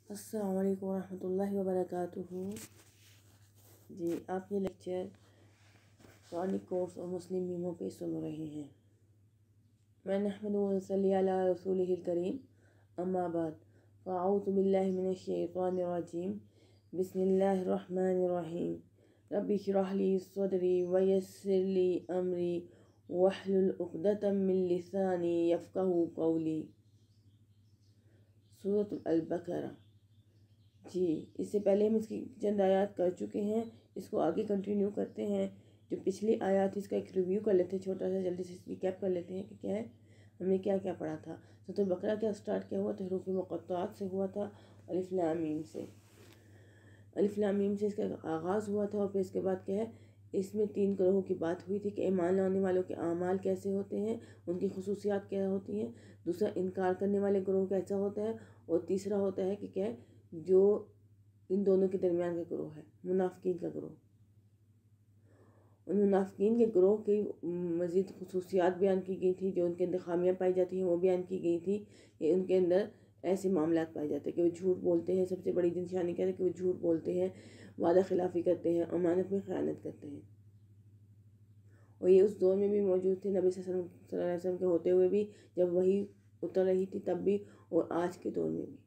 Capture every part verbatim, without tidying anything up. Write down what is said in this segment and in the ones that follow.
السلام علیکم ورحمۃ اللہ وبرکاتہ۔ جی آپ یہ لیکچر قرآنک کورس اور مسلم میموں پہ سن رہے ہیں۔ میں نحمد و صلی علی رسول الکریم، اما بعد فاعوذ باللہ من الشیطان الرجیم، بسم اللہ الرحمن الرحیم۔ رب اشرح لی صدری ویسر لی امری واحلل عقدۃ من لسانی یفقہوا قولی۔ سورۃ البقرہ۔ جی اس سے پہلے ہم اس کی چند آیات کر چکے ہیں، اس کو آگے کنٹینیو کرتے ہیں۔ جو پچھلی آیات اس کا ایک ریویو کر لیتے ہیں، چھوٹا سا جلدی سے ریکیپ کر لیتے ہیں کہ کیا ہے، ہم نے کیا کیا پڑھا تھا۔ سورۃ البقرہ کیا سٹارٹ کیا ہوا تھا، حروف مقطعات سے ہوا تھا، الف لام میم سے الف لام میم سے اس کا آغاز ہوا تھا، اور پھر اس کے بعد کیا ہے، اس میں تین گروہوں کی بات ہوئی تھی کہ ایمان لانے والوں کے اعمال کیسے ہوتے ہیں، ان کی خصوصیات کیا ہوتی ہیں، دوسرا انکار کرنے والے گروہ کیسا ہوتا ہے، اور تیسرا ہوتا ہے کہ کیا ہے جو ان دونوں کے درمیان کا گروہ ہے، منافقین کا گروہ۔ ان منافقین کے گروہ کی مزید خصوصیات بیان کی گئی تھی، جو ان کے اندر خامیاں پائی جاتی ہیں وہ بیان کی گئی تھی کہ ان کے اندر ایسے معاملات پائے جاتے ہیں کہ وہ جھوٹ بولتے ہیں، سب سے بڑی نشانی کیا ہے کہ وہ جھوٹ بولتے ہیں، وعدہ خلافی کرتے ہیں، امانت میں خیانت کرتے ہیں۔ اور یہ اس دور میں بھی موجود تھے، نبی صلی اللہ علیہ وسلم کے ہوتے ہوئے بھی، جب وحی اتر رہی تھی تب بھی، اور آج کے دور میں بھی۔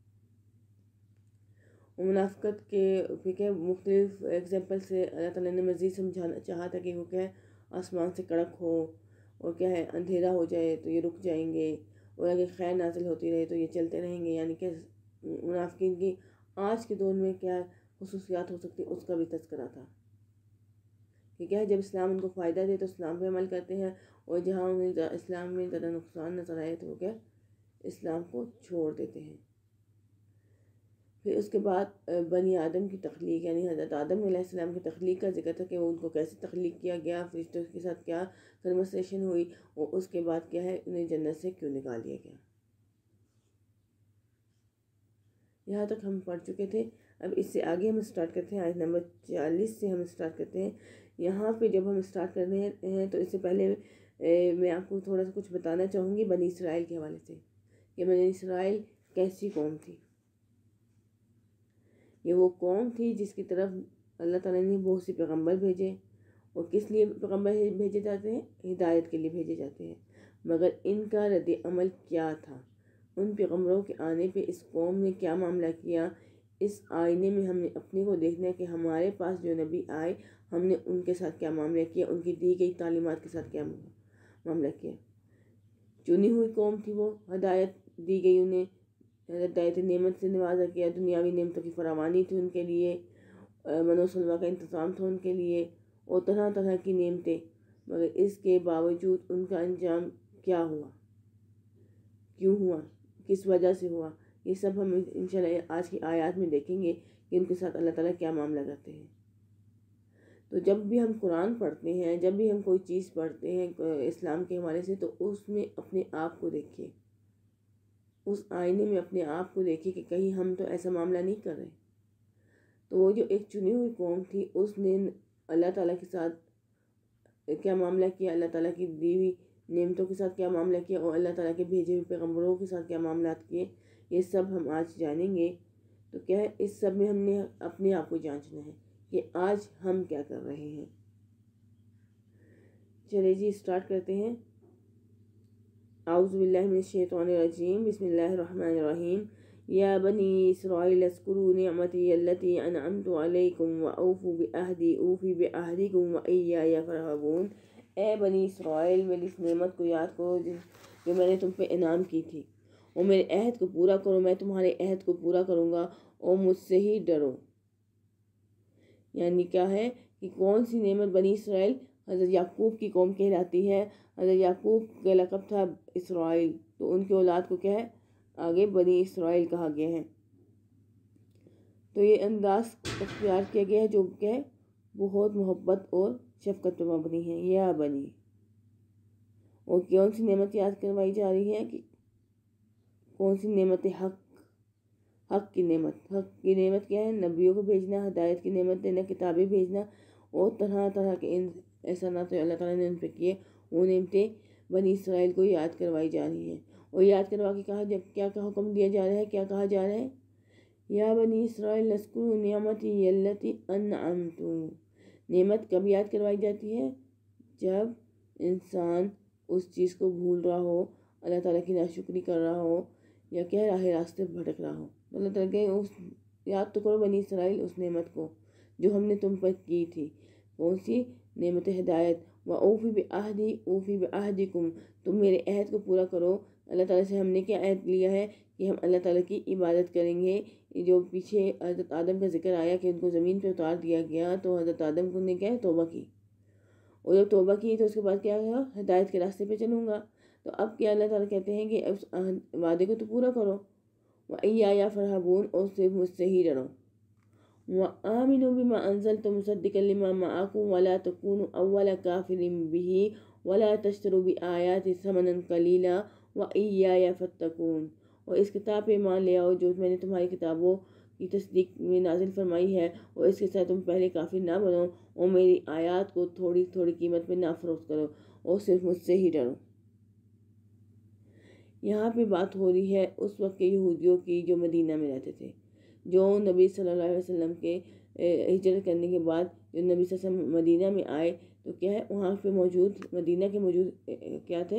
منافقت کے فکر مختلف ایگزامپل سے اللہ تعالیٰ نے مزید سمجھانا چاہا تھا کہ وہ کیا ہے، آسمان سے کڑک ہو اور کیا ہے اندھیرا ہو جائے تو یہ رک جائیں گے، اور اگر خیر نازل ہوتی رہے تو یہ چلتے رہیں گے۔ یعنی کہ منافقین کی آج کے دور میں کیا خصوصیات ہو سکتی اس کا بھی تذکرہ تھا کہ کیا ہے، جب اسلام ان کو فائدہ دے تو اسلام پہ عمل کرتے ہیں، اور جہاں انہیں اسلام میں زیادہ نقصان نظر آئے تو وہ کیا اسلام کو چھوڑ دیتے ہیں۔ پھر اس کے بعد بنی آدم کی تخلیق، یعنی حضرت آدم علیہ السلام کی تخلیق کا ذکر تھا کہ وہ ان کو کیسے تخلیق کیا گیا، فرشتوں کے ساتھ کیا کنورسیشن ہوئی، اور اس کے بعد کیا ہے انہیں جنت سے کیوں نکال دیا گیا۔ یہاں تک ہم پڑھ چکے تھے۔ اب اس سے آگے ہم اسٹارٹ کرتے ہیں، آیت نمبر چالیس سے ہم اسٹارٹ کرتے ہیں۔ یہاں پہ جب ہم اسٹارٹ کر رہے ہیں تو اس سے پہلے میں آپ کو تھوڑا سا کچھ بتانا چاہوں گی بنی اسرائیل کے حوالے سے، کہ بنی اسرائیل کیسی قوم تھی۔ یہ وہ قوم تھی جس کی طرف اللہ تعالیٰ نے بہت سی پیغمبر بھیجے، اور کس لیے پیغمبر بھیجے جاتے ہیں، ہدایت کے لیے بھیجے جاتے ہیں۔ مگر ان کا رد عمل کیا تھا، ان پیغمبروں کے آنے پہ اس قوم نے کیا معاملہ کیا، اس آئینے میں ہم نے اپنے کو دیکھنا ہے کہ ہمارے پاس جو نبی آئے ہم نے ان کے ساتھ کیا معاملہ کیا، ان کی دی گئی تعلیمات کے ساتھ کیا معاملہ کیا۔ چنی ہوئی قوم تھی وہ، ہدایت دی گئی انہیں، ہدایت نعمت سے نوازا کیا، دنیاوی نعمتوں کی فراوانی تھی ان کے لیے، من و سلوہ کا انتظام تھا ان کے لیے، اور طرح طرح کی نعمتیں، مگر اس کے باوجود ان کا انجام کیا ہوا، کیوں ہوا، کس وجہ سے ہوا، یہ سب ہم انشاءاللہ آج کی آیات میں دیکھیں گے کہ ان کے ساتھ اللہ تعالیٰ کیا معاملہ کرتے ہیں۔ تو جب بھی ہم قرآن پڑھتے ہیں، جب بھی ہم کوئی چیز پڑھتے ہیں اسلام کے حوالے سے، تو اس میں اپنے آپ کو دیکھیے، اس آئینے میں اپنے آپ کو دیکھیے کہ کہیں ہم تو ایسا معاملہ نہیں کر رہے۔ تو وہ جو ایک چنی ہوئی قوم تھی، اس نے اللہ تعالیٰ کے ساتھ کیا معاملہ کیا، اللہ تعالیٰ کی دی ہوئی نعمتوں کے ساتھ کیا معاملہ کیا، اور اللہ تعالیٰ کے بھیجے ہوئے پیغمبروں کے ساتھ کیا معاملات کیے، یہ سب ہم آج جانیں گے۔ تو کیا ہے، اس سب میں ہم نے اپنے آپ کو جانچنا ہے کہ آج ہم کیا کر رہے ہیں۔ چلے جی اسٹارٹ کرتے ہیں۔ اعوذ باللہ من الشیطان الرجیم، بسم اللہ الرحمن الرحیم۔ یا بنی اسرائیل اذکروا نعمتی التی انعمت علیکم واوفوا بعہدی اوفی بعہدکم وایای فارہبون۔ اے بنی اسرائیل، میری اس نعمت کو یاد کرو جو میں نے تم پہ انعام کی تھی، اور میرے عہد کو پورا کرو، میں تمہارے عہد کو پورا کروں گا، اور مجھ سے ہی ڈرو۔ یعنی کیا ہے کہ کون سی نعمت؟ بنی اسرائیل حضرت یعقوب کی قوم کہلاتی ہے، حضرت یعقوب کا لقب تھا اسرائیل، تو ان کی اولاد کو کیا ہے آگے بنی اسرائیل کہا گیا ہے۔ تو یہ انداز اختیار کیا گیا ہے جو کیا ہے بہت محبت اور شفقت پہ مبنی ہے۔ یا بنی، اور کون سی نعمت یاد کروائی جا رہی ہے کہ کون سی نعمت؟ حق، حق کی نعمت۔ حق کی نعمت کیا ہے؟ نبیوں کو بھیجنا، ہدایت کی نعمت دینا، کتابیں بھیجنا، اور طرح طرح کے احسانات اللہ تعالیٰ نے ان پہ کیے، وہ نعمتیں بنی اسرائیل کو یاد کروائی جا رہی ہیں۔ اور یاد کروا کے کہا جب کیا کہا حکم دیا جا رہا ہے، کیا کہا جا رہا ہے یا بنی اسرائیل اذکروا نعمتی التی انعمت، نعمت کب یاد کروائی جاتی ہے؟ جب انسان اس چیز کو بھول رہا ہو، اللہ تعالیٰ کی ناشکری کر رہا ہو، یا کہ راہ راستے بھٹک رہا ہو۔ اللہ تعالیٰ کہ اس یاد تو کرو بنی اسرائیل اس نعمت کو جو ہم نے تم پر کی تھی۔ کون سی نعمت؟ ہدایت۔ وَأَوْفِ بِعَهْدِي أُوفِ بِعَهْدِكُمْ، تم میرے عہد کو پورا کرو۔ اللہ تعالیٰ سے ہم نے کیا عہد لیا ہے کہ ہم اللہ تعالیٰ کی عبادت کریں گے۔ جو پیچھے حضرت آدم کا ذکر آیا کہ ان کو زمین پہ اتار دیا گیا، تو حضرت آدم کو نے کیا توبہ کی، اور جب توبہ کی تو اس کے بعد کیا ہوا؟ ہدایت کے راستے پہ چلوں گا۔ تو اب کیا اللہ تعالیٰ کہتے ہیں کہ اس وعدے کو تو پورا کرو۔ وَإِيَّايَ فَارْهَبُونِ، اور صرف مجھ سے ہی ڈرو۔ وَآمِنُوا بِمَا أَنزَلْتُ مُصَدِّقًا لِمَا مَعَكُمْ وَلَا تَكُونُوا أَوَّلَ كَافِرٍ بِهِ وَلَا تَشْتَرُوا بِآيَاتِي ثَمَنًا قَلِيلًا وَإِيَّايَ فَاتَّقُونِ، اور اس کتاب پہ ایمان لے آؤ جو میں نے تمہاری کتابوں کی تصدیق میں نازل فرمائی ہے، اور اس کے ساتھ تم پہلے کافر نہ بنو، اور میری آیات کو تھوڑی تھوڑی قیمت میں نہ فروخت کرو، اور صرف مجھ سے ہی ڈرو۔ یہاں پہ بات ہو رہی ہے اس وقت کے یہودیوں کی جو مدینہ میں رہتے تھے، جو نبی صلی اللہ علیہ وسلم کے ہجرت کرنے کے بعد جو نبی صلی اللہ علیہ وسلم مدینہ میں آئے، تو کیا ہے وہاں پہ موجود مدینہ کے موجود کیا تھے؟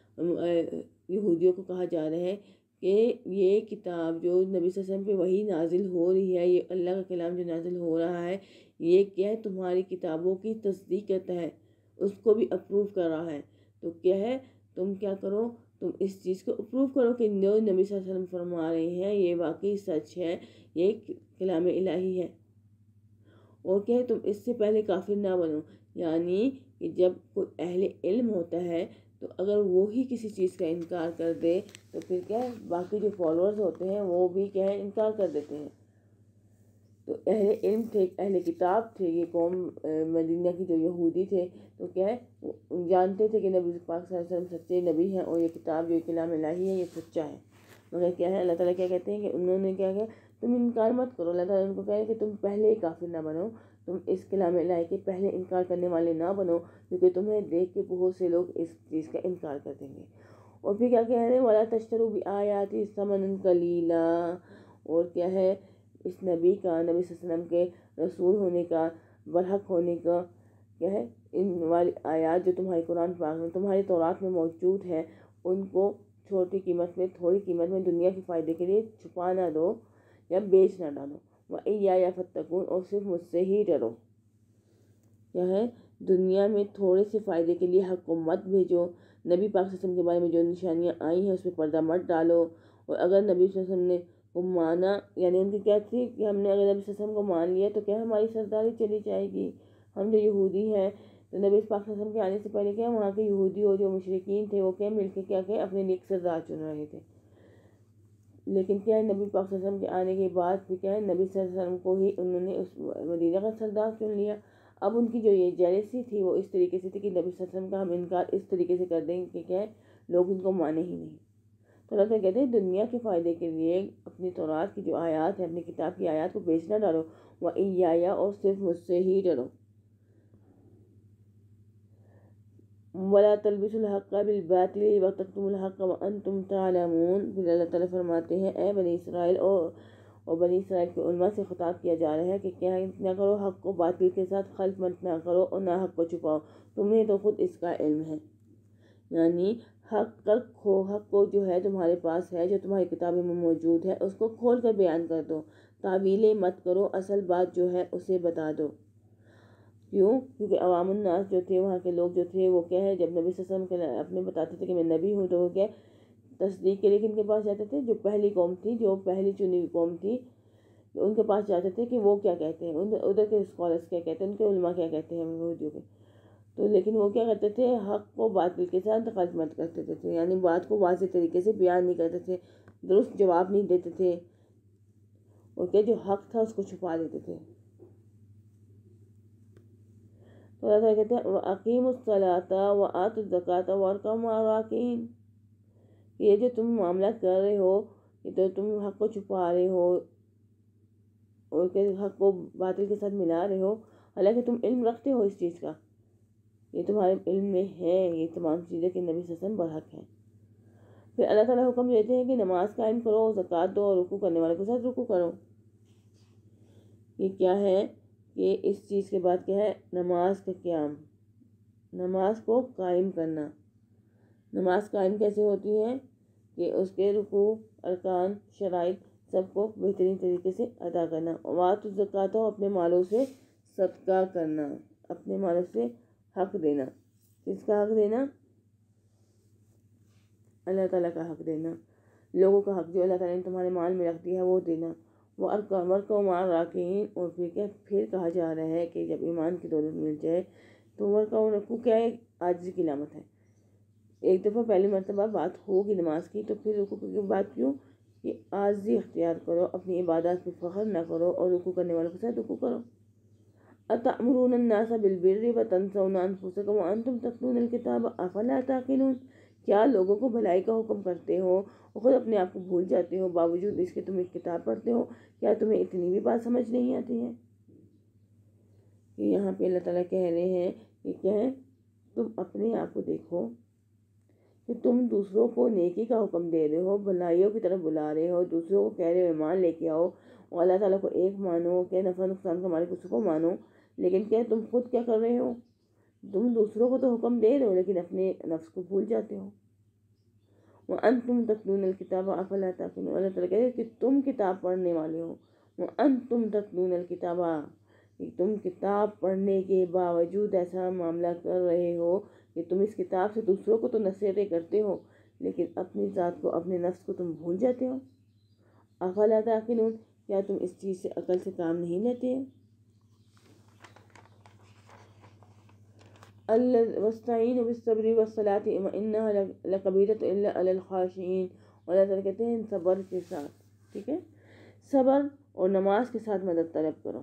یہودیوں کو کہا جا رہا ہے کہ یہ کتاب جو نبی صلی اللہ علیہ وسلم پہ وہی نازل ہو رہی ہے، یہ اللہ کا کلام جو نازل ہو رہا ہے، یہ کیا ہے تمہاری کتابوں کی تصدیق کرتا ہے، اس کو بھی اپروو کر رہا ہے۔ تو کیا ہے تم کیا کرو، تم اس چیز کو اپروو کرو کہ جو نبی صلی اللہ علیہ وسلم فرما رہے ہیں یہ واقعی سچ ہے، یہ کلام الہی ہے، اور کیا ہے تم اس سے پہلے کافر نہ بنو۔ یعنی کہ جب کوئی اہل علم ہوتا ہے تو اگر وہی کسی چیز کا انکار کر دے تو پھر کیا ہے باقی جو فالوورز ہوتے ہیں وہ بھی کیا ہے انکار کر دیتے ہیں۔ تو اہل علم تھے، اہل کتاب تھے یہ قوم مدینہ کی جو یہودی تھے، تو کیا ہے جانتے تھے کہ نبی پاک صلی اللہ علیہ وسلم سچے نبی ہیں، اور یہ کتاب جو کلام الہی ہے یہ سچا ہے، مگر کیا ہے اللہ تعالیٰ کیا کہتے ہیں کہ انہوں نے کیا کیا تم انکار مت کرو۔ اللہ تعالیٰ ان کو کہا ہے کہ تم پہلے ہی کافر نہ بنو، تم اس کلام الہی کے پہلے انکار کرنے والے نہ بنو، کیونکہ تمہیں دیکھ کے بہت سے لوگ اس چیز کا انکار کر دیں گے۔ اور پھر کیا کہہ رہے ہیں وَلَا تَشْتَرُوا بِآيَاتِي ثَمَنًا قَلِيلًا، اور کیا ہے اس نبی کا، نبی صلی اللہ علیہ وسلم کے رسول ہونے کا، برحق ہونے کا کیا ہے ان والی آیات جو تمہاری قرآن پاک میں تمہاری تورات میں موجود ہے، ان کو چھوٹی قیمت میں تھوڑی قیمت میں دنیا کے فائدے کے لیے چھپا نہ دو یا بیچ نہ ڈالو۔ وَإِيَّايَ فَاتَّقُونِ، اور صرف مجھ سے ہی ڈرو۔ کیا ہے دنیا میں تھوڑے سے فائدے کے لیے حق کو مت بھیجو، نبی پاک صلی اللہ علیہ وسلم کے بارے میں جو نشانیاں آئی ہیں اس پہ پردہ مت ڈالو، اور اگر نبی صلی اللہ علیہ وسلم نے کو مانا، یعنی ان کی کیا تھی کہ ہم نے اگر نبی صلی اللہ علیہ وسلم کو مان لیا تو کیا ہماری سرداری چلی جائے گی، ہم جو یہودی ہیں تو نبی پاک صلی اللہ علیہ وسلم کے آنے سے پہلے کیا وہاں کے یہودی اور جو مشرکین تھے وہ کیا مل کے کیا کہ اپنے لیے ایک سردار چن رہے تھے، لیکن کیا ہے نبی پاک صلی اللہ علیہ وسلم کے آنے کے بعد پھر کیا ہے نبی صلی اللہ علیہ وسلم کو ہی انہوں نے اس مدینہ کا سردار چن لیا۔ اب ان کی جو یہ جیلسی تھی وہ اس طریقے سے تھی کہ نبی صلی اللہ علیہ وسلم کا ہم انکار اس طریقے سے کر دیں کہ کیا ہے لوگ ان کو مانے ہی نہیں۔ تو اللہ تعالیٰ کہتے ہیں دنیا کے فائدے کے لیے اپنی تورات کی جو آیات ہے، اپنی کتاب کی آیات کو بیچ نہ ڈالو، وَإِيَّايَ، اور صرف مجھ سے ہی ڈرو۔ وَلَا تَلْبِسُوا الْحَقَّ بِالْبَاطِلِ وَتَكْتُمُوا الْحَقَّ وَأَنْتُمْ تَعْلَمُونَ۔ پھر اللہ تعالیٰ فرماتے ہیں اے بنی اسرائیل، اور اور بنی اسرائیل کے علماء سے خطاب کیا جا رہا ہے کہ کیا نہ کرو حق کو باطل کے ساتھ خلط مت نہ کرو، اور نہ حق کو چھپاؤ، تمہیں تو خود اس کا علم ہے۔ یعنی حق کھو حق کو جو ہے تمہارے پاس ہے، جو تمہاری کتابوں میں موجود ہے، اس کو کھول کر بیان کر دو، تعویلیں مت کرو، اصل بات جو ہے اسے بتا دو۔ کیوں؟ کیونکہ عوام الناس جو تھے، وہاں کے لوگ جو تھے وہ کیا ہے جب نبی صلی اللہ علیہ وسلم اپنے بتاتے تھے کہ میں نبی ہوں تو وہ کیا تصدیق کے لیے کن کے پاس جاتے تھے؟ جو پہلی قوم تھی، جو پہلی چنی ہوئی قوم تھی، ان کے پاس جاتے تھے کہ وہ کیا کہتے ہیں، ادھر کے اسکالرس کیا کہتے ہیں، ان کے علماء کیا کہتے ہیں یہودیوں کے۔ تو لیکن وہ کیا کرتے تھے حق کو باطل کے ساتھ خلط مت کرتے تھے، یعنی بات کو واضح طریقے سے بیان نہیں کرتے تھے، درست جواب نہیں دیتے تھے، اور کیا جو حق تھا اس کو چھپا دیتے تھے۔ تو اللہ تعالیٰ کہتے ہیں وَأَقِیمُوا الصَّلَاةَ وَآتُوا الزَّکَاةَ وَارْکَعُوا مَعَ الرَّاکِعِینَ، یہ جو تم معاملہ کر رہے ہو، یہ تو تم حق کو چھپا رہے ہو اور کہ حق کو باطل کے ساتھ ملا رہے ہو، حالانکہ تم علم رکھتے ہو اس چیز کا، یہ تمہارے علم میں ہے یہ تمام چیزیں کہ نبی صلی اللہ علیہ وسلم برحق ہیں۔ پھر اللہ تعالیٰ حکم دیتے ہیں کہ نماز قائم کرو، زکوٰۃ دو، اور رکوع کرنے والے کے ساتھ رکوع کرو۔ یہ کیا ہے کہ اس چیز کے بعد کیا ہے؟ نماز کا قیام، نماز کو قائم کرنا۔ نماز قائم کیسے ہوتی ہے؟ کہ اس کے رکوع، ارکان، شرائط سب کو بہترین طریقے سے ادا کرنا۔ وآتوا الزکوٰۃ، اپنے مالوں سے صدقہ کرنا، اپنے مالوں سے حق دینا۔ کس کا حق دینا؟ اللہ تعالیٰ کا حق دینا، لوگوں کا حق جو اللہ تعالیٰ نے تمہارے مال میں رکھ دیا ہے وہ دینا۔ وہ وَارْكَعُوا مَعَ الرَّاكِعِينَ، اور پھر کیا پھر کہا جا رہا ہے کہ جب ایمان کی دولت مل جائے تو ورکعوا، رکوع کیا ہے؟ عاجزی کی علامت ہے۔ ایک دفعہ پہلی مرتبہ بات ہوگی نماز کی تو پھر رکوع کی بات کیوں؟ کہ عاجزی اختیار کرو، اپنی عبادات پہ فخر نہ کرو اور رکوع کرنے والوں کے ساتھ رکوع کرو۔ أَتَأْمُرُونَ النَّاسَ بِالْبِرِّ وَتَنْسَوْنَ أَنفُسَكُمْ وَأَنْتُمْ تَتْلُونَ الْكِتَابَ أَفَلَا تَعْقِلُونَ، کیا لوگوں کو بھلائی کا حکم کرتے ہو اور خود اپنے آپ کو بھول جاتے ہو، باوجود اس کے تم ایک کتاب پڑھتے ہو؟ کیا تمہیں اتنی بھی بات سمجھ نہیں آتی ہے؟ کہ یہاں پہ اللہ تعالیٰ کہہ رہے ہیں کہ کیا ہے؟ تم اپنے آپ کو دیکھو کہ تم دوسروں کو نیکی کا حکم دے رہے ہو، بھلائیوں کی طرف بلا رہے ہو، دوسروں کو کہہ رہے ہو ایمان لے کے آؤ اور اللہ تعالیٰ کو ایک مانو، کہ نفع نقصان کا مالک اس کو مانو، لیکن کیا تم خود کیا کر رہے ہو؟ تم دوسروں کو تو حکم دے رہے ہو لیکن اپنے نفس کو بھول جاتے ہو۔ وَأَنْتُمْ تَتْلُونَ الْكِتَابَ أَفَلَا تَعْقِلُونَ، اللہ تعالیٰ کہہ رہے کہ تم کتاب پڑھنے والے ہو۔ وَأَنْتُمْ تَتْلُونَ الْكِتَابَ، کہ تم کتاب پڑھنے کے باوجود ایسا معاملہ کر رہے ہو کہ تم اس کتاب سے دوسروں کو تو نصیحتیں کرتے ہو لیکن اپنی ذات کو، اپنے نفس کو تم بھول جاتے ہو۔ أَفَلَا تَعْقِلُونَ، کیا تم اس چیز سے عقل سے کام نہیں لیتے ہیں؟ وَاسْتَعِينُوا بِالصَّبْرِ وَالصَّلَاةِ وَإِنَّهَا لَكَبِيرَةٌ إِلَّا عَلَى الْخَاشِعِينَ، اور اللہ تعالیٰ کہتے ہیں صبر کے ساتھ، ٹھیک ہے، صبر اور نماز کے ساتھ مدد طلب کرو۔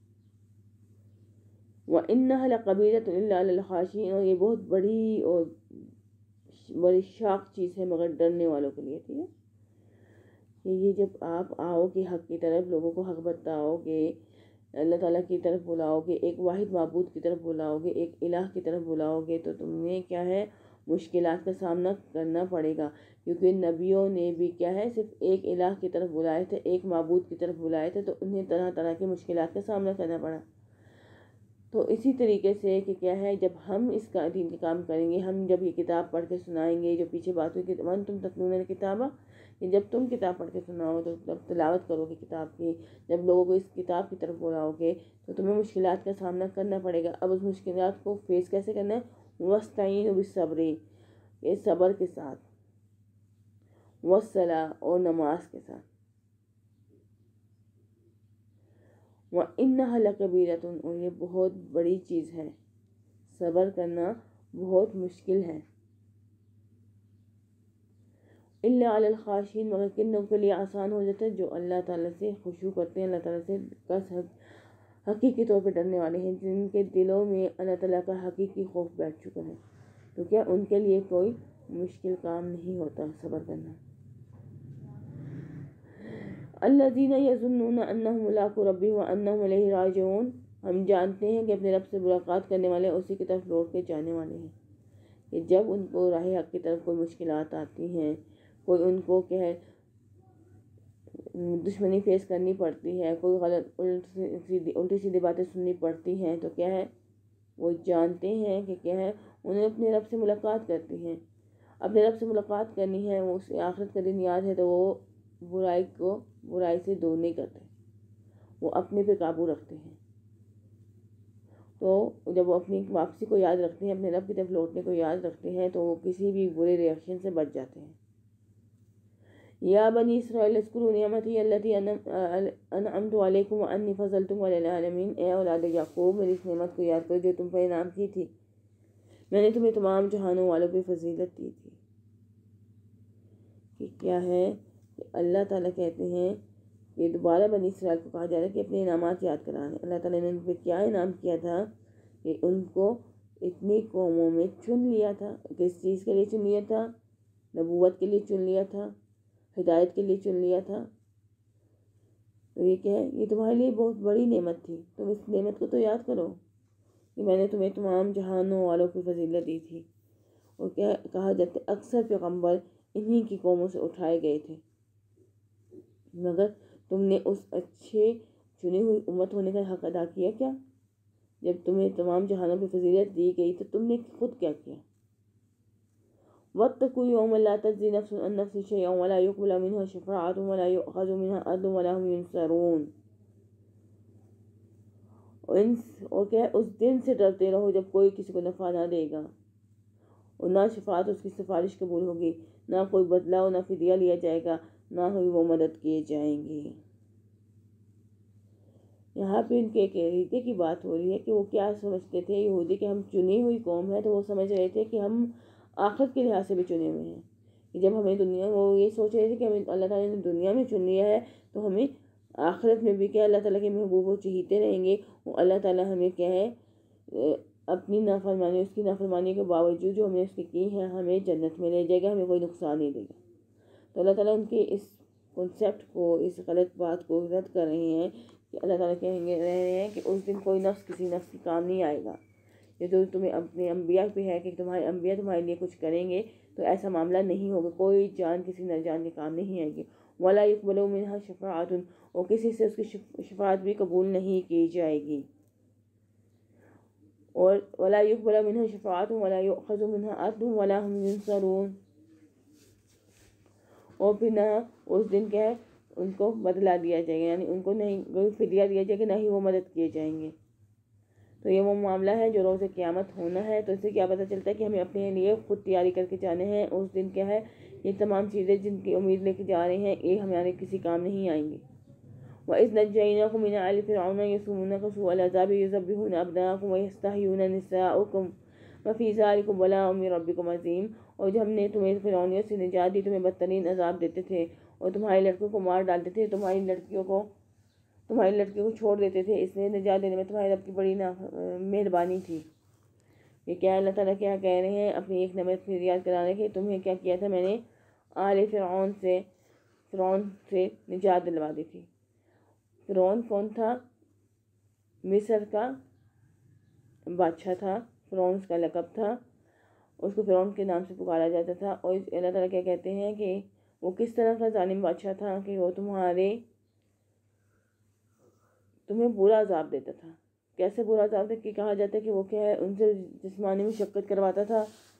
وَإِنَّهَا لَكَبِيرَةٌ إِلَّا عَلَى الْخَاشِعِينَ، اور یہ بہت بڑی اور بڑی شاق چیز ہے مگر ڈرنے والوں کے لیے، ٹھیک ہے۔ کہ یہ جب آپ آؤ کہ حق کی طرف لوگوں کو حق بتاؤ، کہ اللہ تعالیٰ کی طرف بلاؤ گے، ایک واحد معبود کی طرف بلاؤ گے، ایک الہ کی طرف بلاؤ گے، تو تمہیں کیا ہے؟ مشکلات کا سامنا کرنا پڑے گا، کیونکہ نبیوں نے بھی کیا ہے؟ صرف ایک الہ کی طرف بلائے تھے، ایک معبود کی طرف بلائے تھے، تو انہیں طرح طرح کی مشکلات کا سامنا کرنا پڑا۔ تو اسی طریقے سے کہ کیا ہے؟ جب ہم اس کا دین کا کام کریں گے، ہم جب یہ کتاب پڑھ کے سنائیں گے، جو پیچھے بات ہوئی کہ وَأَنْتُمْ تَتْلُونَ الْكِتَابَ، کہ جب تم کتاب پڑھ کے سناؤ تو جب تلاوت کرو گے کتاب کی، جب لوگوں کو اس کتاب کی طرف بلاؤ گے تو تمہیں مشکلات کا سامنا کرنا پڑے گا۔ اب اس مشکلات کو فیس کیسے کرنا ہے؟ وَاسْتَعِينُوا بِالصَّبْرِ، یہ صبر کے ساتھ، وَالصَّلَاةِ، اور نماز کے ساتھ، وَإِنَّهَا لَكَبِيرَةٌ، اور یہ بہت بڑی چیز ہے، صبر کرنا بہت مشکل ہے۔ إِلَّا عَلَى الْخَاشِعِينَ، مگر کن لوگوں کے لیے آسان ہو جاتا ہے؟ جو اللہ تعالیٰ سے خشوع کرتے ہیں، اللہ تعالیٰ سے بس حقیقی طور پہ ڈرنے والے ہیں، جن کے دلوں میں اللہ تعالیٰ کا حقیقی خوف بیٹھ چکا ہے، تو کیا ان کے لیے کوئی مشکل کام نہیں ہوتا صبر کرنا۔ الذین یظنون انہم ملاقو ربہم وانہم الیہ راجعون، ہم جانتے ہیں کہ اپنے رب سے ملاقات کرنے والے اسی کی طرف لوٹ کے جانے والے ہیں۔ کہ جب ان کو راہ حق کی طرف کوئی مشکلات آتی ہیں، کوئی ان کو کیا ہے دشمنی فیس کرنی پڑتی ہے، کوئی غلط الٹی سیدھی باتیں سننی پڑتی ہیں، تو کیا ہے؟ وہ جانتے ہیں کہ کیا ہے؟ انہیں اپنے رب سے ملاقات کرتی ہیں، اپنے رب سے ملاقات کرنی ہے، وہ اسے آخرت کا دن یاد ہے، تو وہ برائی کو برائی سے دور نہیں کرتے، وہ اپنے پہ قابو رکھتے ہیں۔ تو جب وہ اپنی واپسی کو یاد رکھتے ہیں، اپنے رب کی طرف لوٹنے کو یاد رکھتے ہیں، تو وہ کسی بھی برے ریئیکشن سے بچ جاتے ہیں۔ یا بنی اسرائیل اذکروا نعمتی التی انعمت علیکم وانی فضلتکم علی العالمین، اے اولاد یعقوب میری اس نعمت کو یاد کرو جو تم پر انعام کی تھی، میں نے تمہیں تمام جہانوں والوں پہ فضیلت دی تھی۔ کہ کیا ہے کہ اللہ تعالیٰ کہتے ہیں، یہ دوبارہ بنی اسرائیل کو کہا جا رہا ہے کہ اپنے انعامات یاد کرائیں۔ اللہ تعالیٰ نے ان پہ کیا انعام کیا تھا کہ ان کو اتنی قوموں میں چن لیا تھا۔ کس چیز کے لیے چن لیا تھا؟ نبوت کے لیے چن لیا تھا، ہدایت کے لیے چن لیا تھا۔ تو یہ کیا ہے؟ یہ تمہارے لیے بہت بڑی نعمت تھی، تم اس نعمت کو تو یاد کرو کہ میں نے تمہیں تمام جہانوں والوں کی فضیلت دی تھی۔ اور کیا کہا جاتا ہے؟ اکثر پیغمبر انہی کی قوموں سے اٹھائے گئے تھے، مگر تم نے اس اچھے چنی ہوئی امت ہونے کا حق ادا کیا کیا؟ جب تمہیں تمام جہانوں پہ فضیلت دی گئی تو تم نے خود کیا کیا؟ واتقوا یوما لا تجزی نفس عن نفس شیئا ولا یقبل منها شفاعۃ ولا یؤخذ منها عدل ولا هم ینصرون۔ اور کیا اس دن سے ڈرتے رہو جب کوئی کسی کو نفع نہ دے گا اور نہ شفاعت اس کی سفارش قبول ہوگی، نہ کوئی بدلہ اور نہ فدیہ لیا جائے گا، نہ ہی وہ مدد کیے جائیں گے۔ یہاں پہ ان کے ایک طریقے کی بات ہو رہی ہے کہ وہ کیا سمجھتے تھے یہودی کہ ہم چنی ہوئی قوم ہے، تو وہ سمجھ رہے تھے کہ ہم آخرت کے لحاظ سے بھی چنے ہوئے ہیں، کہ جب ہمیں دنیا وہ یہ سوچ رہے تھے کہ ہمیں اللہ تعالیٰ نے دنیا میں چن لیا ہے تو ہمیں آخرت میں بھی کیا اللہ تعالیٰ کے محبوب و چہیتے رہیں گے، اور اللہ تعالیٰ ہمیں کیا ہے اپنی نافرمانی اس کی نافرمانی کے باوجود جو ہم نے اس کی کی ہے ہمیں جنت میں لے جائے گا، ہمیں کوئی نقصان نہیں دے گا۔ تو اللہ تعالیٰ ان کے اس کنسیپٹ کو، اس غلط بات کو رد کر رہے ہیں کہ اللہ تعالیٰ کہیں گے رہے ہیں کہ اس دن کوئی نفس کسی نفس کی کام نہیں آئے گا۔ یہ جو تمہیں اپنے انبیاء پہ ہے کہ تمہارے انبیاء تمہارے لیے کچھ کریں گے، تو ایسا معاملہ نہیں ہوگا، کوئی جان کسی نہ جان کے کام نہیں آئے گی۔ وَلَا يُقْبَلُ مِنْهَا شَفَاعَةٌ، اور کسی سے اس کی شفاعت بھی قبول نہیں کی جائے گی۔ اور وَلَا يُقْبَلُ مِنْهَا شَفَاعَةٌ وَلَا يُؤْخَذُ مِنْهَا عَدْلٌ وَلَا هُمْ يُنصَرُونَ، اور پھر نہ اس دن کیا ہے ان کو بدلہ دیا جائے گا، یعنی ان کو نہیں کوئی فدیہ دیا جائے گا، نہ ہی وہ مدد کیے جائیں گے۔ تو یہ وہ معاملہ ہے جو روز قیامت ہونا ہے۔ تو اس سے کیا پتہ چلتا ہے کہ ہمیں اپنے لیے خود تیاری کر کے جانے ہیں۔ اس دن کیا ہے یہ تمام چیزیں جن کی امید لے کے جا رہے ہیں یہ ہمارے کسی کام نہیں آئیں گی۔ وَإِذْ نَجَّيْنَاكُم مِّنْ آلِ فِرْعَوْنَ يَسُومُونَكُمْ سُوءَ الْعَذَابِ يُذَبِّحُونَ أَبْنَاءَكُمْ وَيَسْتَحْيُونَ نِسَاءَكُمْ وَفِي ذَلِكُمْ بَلَاءٌ مِّن رَّبِّكُمْ عَظِيمٌ۔ اور جب ہم نے تمہیں فرعونیت سے نجات دی تمہیں بدترین عذاب دیتے تھے اور تمہاری لڑکیوں کو مار ڈالتے تھے، تمہاری لڑکیوں کو تمہاری لڑکیوں کو چھوڑ دیتے تھے، اس لیے نجات دینے میں تمہارے رب کی بڑی مہربانی تھی۔ یہ کیا اللہ تعالیٰ کیا کہہ رہے ہیں اپنی ایک نعمت کی یاد کرانے کے، تمہیں کیا کیا تھا میں نے آل فرعون سے فرعون سے نجات دلوا دی تھی۔ فرعون کون تھا؟ مصر کا بادشاہ تھا، فرعون اس کا لقب تھا، اس کو فرعون کے نام سے پکارا جاتا تھا۔ اور اللہ تعالیٰ کیا کہتے ہیں کہ وہ کس طرح کا ظالم بادشاہ تھا کہ وہ تمہارے تمہیں برا عذاب دیتا تھا۔ کیسے برا عذاب دیتا کہ کہا جاتا ہے کہ وہ کیا ہے ان سے جسمانی مشقت کرواتا تھا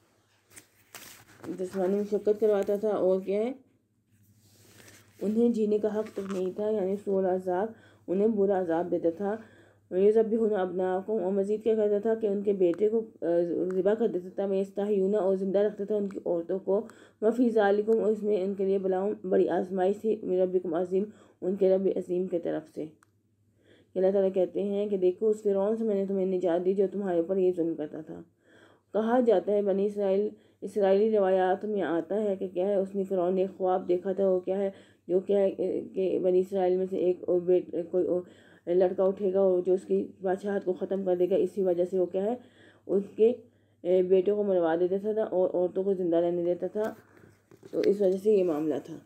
جسمانی مشقت کرواتا تھا اور کیا ہے انہیں جینے کا حق تک نہیں تھا، یعنی سوء العذاب انہیں برا عذاب دیتا تھا۔ یذبحون ابناءکم، اور مزید کیا کرتا تھا کہ ان کے بیٹے کو ذبح کر دیتا تھا، ویستحیون، اور زندہ رکھتا تھا ان کی عورتوں کو، وفی ذالکم، اور اس میں ان کے لیے بلاؤں بڑی آزمائش تھی، من ربکم عظیم، ان کے رب عظیم کی طرف سے۔ اللہ تعالیٰ کہتے ہیں کہ دیکھو اس فرعون سے میں نے تمہیں نجات دی جو تمہارے اوپر یہ ظلم کرتا تھا۔ کہا جاتا ہے بنی اسرائیل اسرائیلی روایات میں آتا ہے کہ کیا ہے اس نے فرعون نے ایک خواب دیکھا تھا، وہ کیا ہے جو کیا ہے کہ بنی اسرائیل میں سے ایک کوئی لڑکا اٹھے گا اور جو اس کی بادشاہت کو ختم کر دے گا، اسی وجہ سے وہ کیا ہے اس کے بیٹوں کو مروا دیتا تھا اور عورتوں کو زندہ رہنے دیتا تھا، تو اس وجہ سے یہ معاملہ تھا۔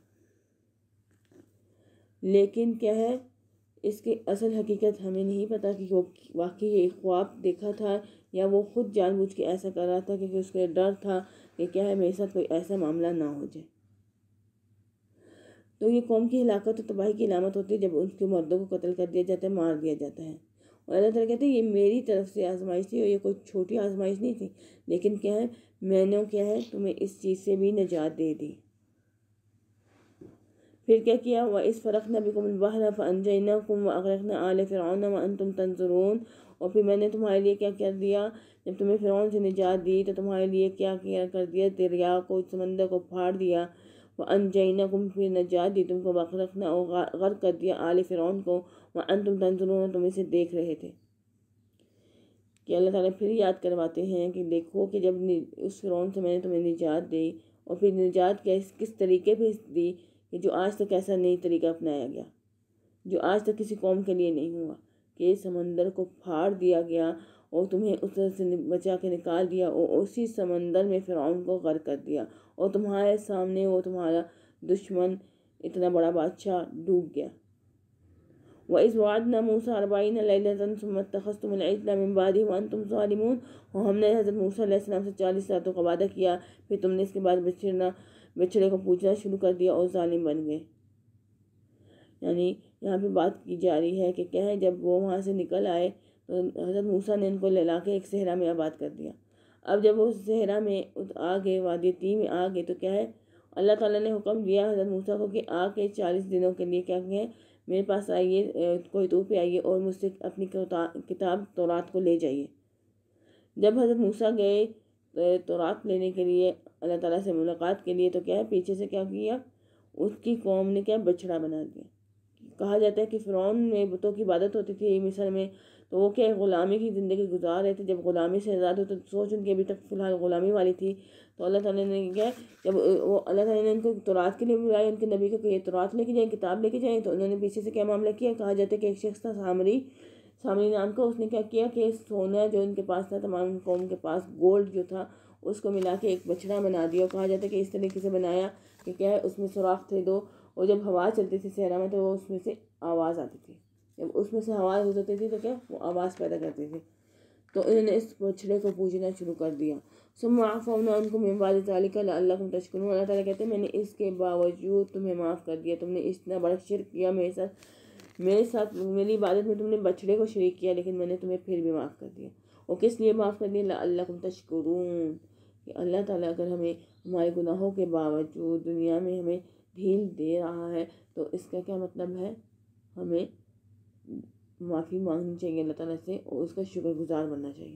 لیکن کیا ہے اس کی اصل حقیقت ہمیں نہیں پتہ کہ وہ واقعی ایک خواب دیکھا تھا یا وہ خود جان بوجھ کے ایسا کر رہا تھا کیونکہ اس کا ڈر تھا کہ کیا ہے میرے ساتھ کوئی ایسا معاملہ نہ ہو جائے۔ تو یہ قوم کی ہلاکت اور تباہی کی علامت ہوتی ہے جب ان کے مردوں کو قتل کر دیا جاتا ہے، مار دیا جاتا ہے۔ اور اللہ تعالیٰ کہتے ہیں یہ میری طرف سے آزمائش تھی، اور یہ کوئی چھوٹی آزمائش نہیں تھی، لیکن کیا ہے میں نے کیا ہے تمہیں اس چیز سے بھی نجات دے دی۔ پھر کیا کیا؟ وَإِذْ فَرَقْنَا بِكُمُ الْبَحْرَ فَأَنْجَيْنَاكُمْ وَأَغْرَقْنَا آلَ فِرْعَوْنَ وَأَنْتُمْ تَنظُرُونَ، اور پھر میں نے تمہارے لیے کیا کر دیا جب تمہیں فرعون سے نجات دی تو تمہارے لیے کیا کیا کر دیا، دریا کو سمندر کو پھاڑ دیا، وَأَنْجَيْنَاكُمْ پھر نجات دی تم کو، وَأَغْرَقْنَا اور غرق کر دیا آل فرعون کو، وَأَنْتُمْ تَنظُرُونَ تم اسے دیکھ رہے تھے۔ کہ اللہ تعالیٰ پھر یاد کرواتے ہیں کہ دیکھو کہ جب اس فرعون سے میں نے تمہیں نجات دی اور پھر نجات کس طریقے پہ دی کہ جو آج تک ایسا نئی طریقہ اپنایا گیا، جو آج تک کسی قوم کے لیے نہیں ہوا، کہ سمندر کو پھاڑ دیا گیا اور تمہیں اس طرح سے بچا کے نکال دیا اور اسی سمندر میں فرعون کو غرق کر دیا، اور تمہارے سامنے وہ تمہارا دشمن اتنا بڑا بادشاہ ڈوب گیا۔ وَإِذْ وَعَدْنَا مُوسَىٰ أَرْبَعِينَ لَيْلَةً ثُمَّ اتَّخَذْتُمُ الْعِجْلَ مِن بَعْدِهِ وَأَنْتُمْ ظَالِمُونَ، اور ہم نے حضرت موسیٰ علیہ السلام سے چالیس راتوں کا وعدہ کیا، پھر تم نے اس کے بعد بچڑنا بچڑے کو پوجنا شروع کر دیا اور ظالم بن گئے۔ یعنی یہاں پہ بات کی جا رہی ہے کہ کیا ہے، جب وہ وہاں سے نکل آئے تو حضرت موسیٰ نے ان کو لے لا کے ایک صحرا میں آباد کر دیا۔ اب جب وہ صحرا میں آ گئے، وادی تیہ میں آ گئے، تو کیا ہے، اللہ تعالیٰ نے حکم دیا حضرت موسیٰ کو کہ آ کے چالیس دنوں کے لیے کیا کہ میرے پاس آئیے، کوہ طور پہ آئیے اور مجھ سے اپنی کتاب تورات کو لے جائیے۔ جب حضرت موسیٰ گئے تورات لینے کے لیے، اللہ تعالیٰ سے ملاقات کے لیے، تو کیا ہے، پیچھے سے کیا کیا، اس کی قوم نے کیا بچڑا بنا دیا۔ کہا جاتا ہے کہ فرعون میں بتوں کی عبادت ہوتی تھی مصر میں، تو وہ کیا غلامی کی زندگی گزار رہے تھے۔ جب غلامی سے آزاد ہوتے تو سوچ ان کی ابھی تک فی الحال غلامی والی تھی، تو اللہ تعالیٰ نے کیا، جب وہ اللہ تعالیٰ نے ان کو تورات کے لیے بلایا، ان کے نبی کو کہ یہ تورات لے کے جائیں، کتاب لے کے جائیں، تو انہوں نے پیچھے سے کیا معاملہ کیا۔ کہا جاتا ہے کہ ایک شخص تھا سامری سامری نام کا، اس نے کیا کیا کہ سونا جو ان کے پاس تھا، تمام قوم کے پاس گولڈ جو تھا، اس کو ملا کے ایک بچڑا بنا دیا۔ اور کہا جاتا ہے کہ اس طریقے سے بنایا کہ کیا ہے، اس میں سوراخ تھے دو، اور جب ہوا چلتی تھی صحرا میں تو وہ اس میں سے آواز آتی تھی، جب اس میں سے آواز گزرتی تھی تو کیا وہ آواز پیدا کرتی تھی۔ تو انہوں نے اس بچڑے کو پوجنا شروع کر دیا۔ ثم عفونا عنکم من بعد ذلک لعلکم تشکرون، اللہ تعالیٰ کہتے ہیں میں نے اس کے باوجود تمہیں معاف کر دیا۔ تم نے اتنا بڑا شرک کیا میرے ساتھ میرے ساتھ میری عبادت میں تم نے بچڑے کو شریک کیا، لیکن میں نے تمہیں پھر بھی معاف کر دیا۔ اور کس لیے معاف کر دیا؟ لعلکم تشکرون، کہ اللہ تعالیٰ اگر ہمیں ہمارے گناہوں کے باوجود دنیا میں ہمیں ڈھیل دے رہا ہے تو اس کا کیا مطلب ہے، ہمیں معافی مانگنی چاہیے اللہ تعالیٰ سے اور اس کا شکر گزار بننا چاہیے۔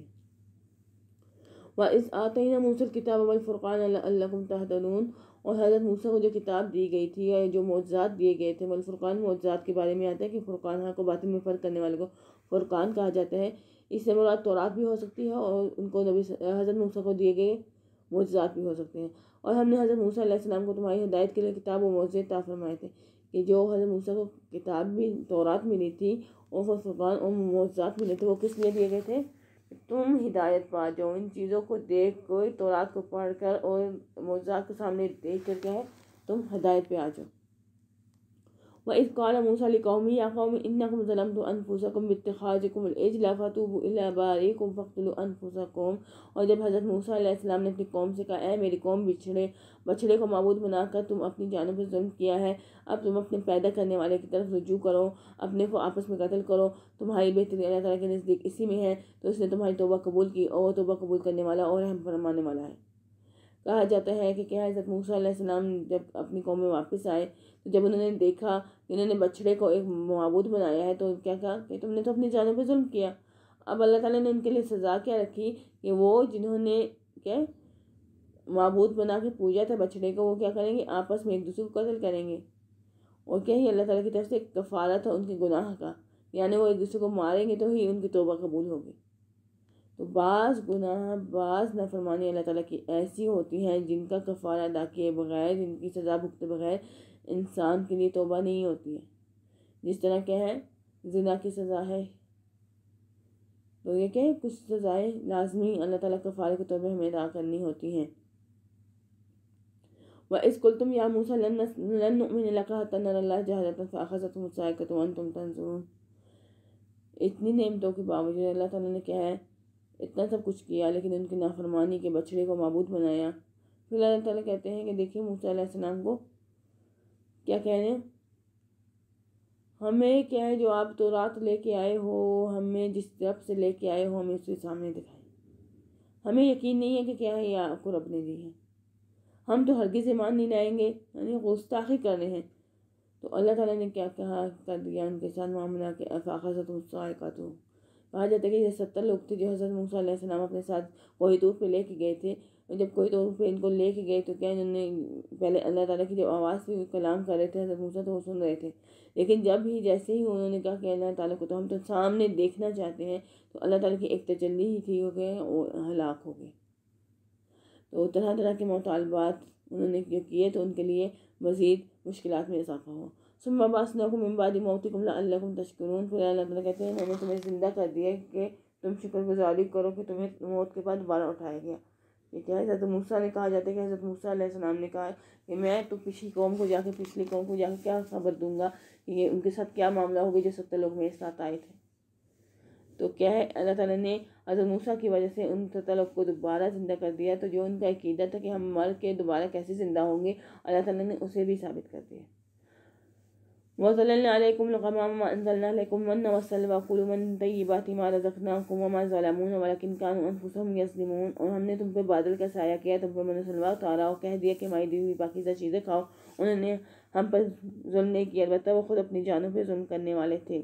وَإِذْ آتَيْنَا مُوسَى الْكِتَابَ وَالْفُرْقَانَ لَعَلَّكُمْ تَهْتَدُونَ، اور حضرت موسیٰ کو جو کتاب دی گئی تھی یا جو معجزات دیے گئے تھے، والفرقان معجزات کے بارے میں آتا ہے کہ فرقان حق و باطل میں فرق کرنے والے کو فرقان کہا جاتا ہے۔ اس سے مراد تورات بھی ہو سکتی ہے اور ان کو نبی حضرت موسیٰ کو دیے گئے معجزات بھی ہو سکتے ہیں۔ اور ہم نے حضرت موسیٰ علیہ السلام کو تمہاری ہدایت کے لیے کتاب و معجزے عطا فرمائے تھے، کہ جو حضرت موسیٰ کو کتاب بھی تورات ملی تھی اور فرقان اور معجزات ملے تھے، وہ کس لیے دیے گئے تھے؟ تم ہدایت پا جاؤ، ان چیزوں کو دیکھ کر، تورات کو پڑھ کر اور معجزات کے سامنے دیکھ کر کیا ہے تم ہدایت پہ آ جاؤ۔ وَإِذْ قَالَ مُوسَىٰ لِقَوْمِهِ يَا قَوْمِ إِنَّكُمْ ظَلَمْتُمْ أَنفُسَكُمْ بِاتِّخَاذِكُمُ الْعِجْلَ فَتُوبُوا إِلَىٰ بَارِئِكُمْ فَاقْتُلُوا أَنفُسَكُمْ، اور جب حضرت موسیٰ علیہ السلام نے اپنی قوم سے کہا اے میری قوم، بچھڑے بچڑے کو معبود بنا کر تم اپنی جانوں پر ظلم کیا ہے، اب تم اپنے پیدا کرنے والے کی طرف رجوع کرو، اپنے کو آپس میں قتل کرو، تمہاری بہتری اللہ تعالیٰ کے نزدیک اسی میں ہے، تو اس نے تمہاری توبہ قبول کی اور وہ توبہ قبول کرنے والا اور رحم فرمانے والا ہے۔ کہا جاتا ہے کہ کیا حضرت موسیٰ علیہ السلام جب اپنی قوم میں واپس آئے تو جب انہوں نے دیکھا کہ انہوں نے بچڑے کو ایک معبود بنایا ہے، تو کیا کہا کہ تم نے تو اپنی جانوں پہ ظلم کیا۔ اب اللہ تعالیٰ نے ان کے لیے سزا کیا رکھی کہ وہ جنہوں نے کیا معبود بنا کے پوجا تھا بچڑے کو، وہ کیا کریں گے، آپس میں ایک دوسرے کو قتل کریں گے، اور کیا ہی اللہ تعالیٰ کی طرف سے ایک کفارہ تھا ان کے گناہ کا، یعنی وہ ایک دوسرے کو ماریں گے تو ہی ان کی توبہ قبول ہوگی۔ تو بعض گناہ، بعض نافرمانی اللہ تعالیٰ کی ایسی ہوتی ہیں جن کا کفارہ ادا کیے بغیر، جن کی سزا بھگتے بغیر انسان کے لیے توبہ نہیں ہوتی ہے۔ جس طرح کیا ہے زنا کی سزا ہے، تو یہ کیا ہے کچھ سزائیں لازمی اللہ تعالیٰ کفارے کے طور پہ ہمیں ادا کرنی ہوتی ہیں۔ وَإِذْ قُلْتُمْ يَا مُوسَىٰ لَن نُؤْمِنَ لَكَ حَتَّىٰ نَرَى اللَّهَ جَهْرَةً فَأَخَذَتْكُمُ الصَّاعِقَةُ وَأَنْتُمْ تَنظُرُونَ، اتنی نعمتوں کے باوجود اللہ تعالیٰ نے کیا ہے اتنا سب کچھ کیا، لیکن ان کی نافرمانی کے بچڑے کو معبود بنایا۔ پھر اللہ تعالیٰ کہتے ہیں کہ دیکھیے موسیٰ علیہ السلام کو کیا کہہ رہے ہیں، ہمیں کیا ہے جو آپ تورات لے کے آئے ہو، ہمیں جس رب سے لے کے آئے ہو ہمیں اس کے سامنے دکھائیں، ہمیں یقین نہیں ہے کہ کیا ہے یہ آپ کو رب نے دی ہے، ہم تو ہرگز ایمان نہیں لائیں گے، یعنی گستاخی کر رہے ہیں۔ تو اللہ تعالیٰ نے کیا کہا کر دیا ان کے ساتھ معاملہ کہ فَأَخَذَتْهُمُ الصَّاعِقَةُ، کہا جاتا ہے کہ یہ ستر لوگ تھے جو حضرت موسیٰ علیہ السلام اپنے ساتھ کوہ طور پہ لے کے گئے تھے، اور جب کوہ طور پہ ان کو لے کے گئے تو کیا انہوں نے پہلے اللہ تعالیٰ کی جو آواز سے کلام کر رہے تھے حضرت موسیٰ تو وہ سن رہے تھے، لیکن جب ہی جیسے ہی انہوں نے کہا کہ اللہ تعالیٰ کو تو ہم تو سامنے دیکھنا چاہتے ہیں، تو اللہ تعالیٰ کی ایک تجلی ہی تھی ہو گئے وہ ہلاک ہو گئے۔ تو طرح طرح کے مطالبات انہوں نے جو کیے تو ان کے لیے مزید مشکلات میں اضافہ ہوا۔ ثم بعثناکم من بعد موتکم لعلکم تشکرون، پھر اللہ تعالیٰ کہتے ہیں ہم نے تمہیں زندہ کر دیا کہ تم شکر گزاری کرو کہ تمہیں موت کے بعد دوبارہ اٹھایا گیا۔ یہ کیا ہے حضرت موسیٰ نے کہا جاتا ہے کہ حضرت موسیٰ علیہ السلام نے کہا کہ میں تو پچھلی قوم کو جا کے پچھلی قوم کو جا کے کیا خبر دوں گا کہ یہ ان کے ساتھ کیا معاملہ ہوگا جو ستر لوگ میرے ساتھ آئے تھے۔ تو کیا ہے اللہ تعالیٰ نے حضرت موسیٰ کی وجہ سے ان ستر لوگ کو دوبارہ زندہ کر دیا، تو جو ان کا عقیدہ تھا کہ ہم مر کے دوبارہ کیسے زندہ ہوں گے، اللہ تعالیٰ نے اسے بھی ثابت کر دیا۔ وَظَلَلْنَا عَلَيْكُمُ الْغَمَامَ وَأَنزَلْنَا عَلَيْكُمُ الْمَنَّ وَالسَّلْوَىٰ كُلُوا مِن طَيِّبَاتِ مَا رَزَقْنَاكُمْ وَمَا ظَلَمُونَا وَلَٰكِن كَانُوا أَنفُسَهُمْ يَظْلِمُونَ۔ اور ہم نے تم پہ بادل کا سایہ کیا، تم پر من و سلویٰ اتارا اور کہہ دیا کہ ہماری دی ہوئی پاکیزہ چیزیں کھاؤ۔ انہوں نے ہم پر ظلم نہیں کیا، البتہ وہ خود اپنی جانوں پہ ظلم کرنے والے تھے۔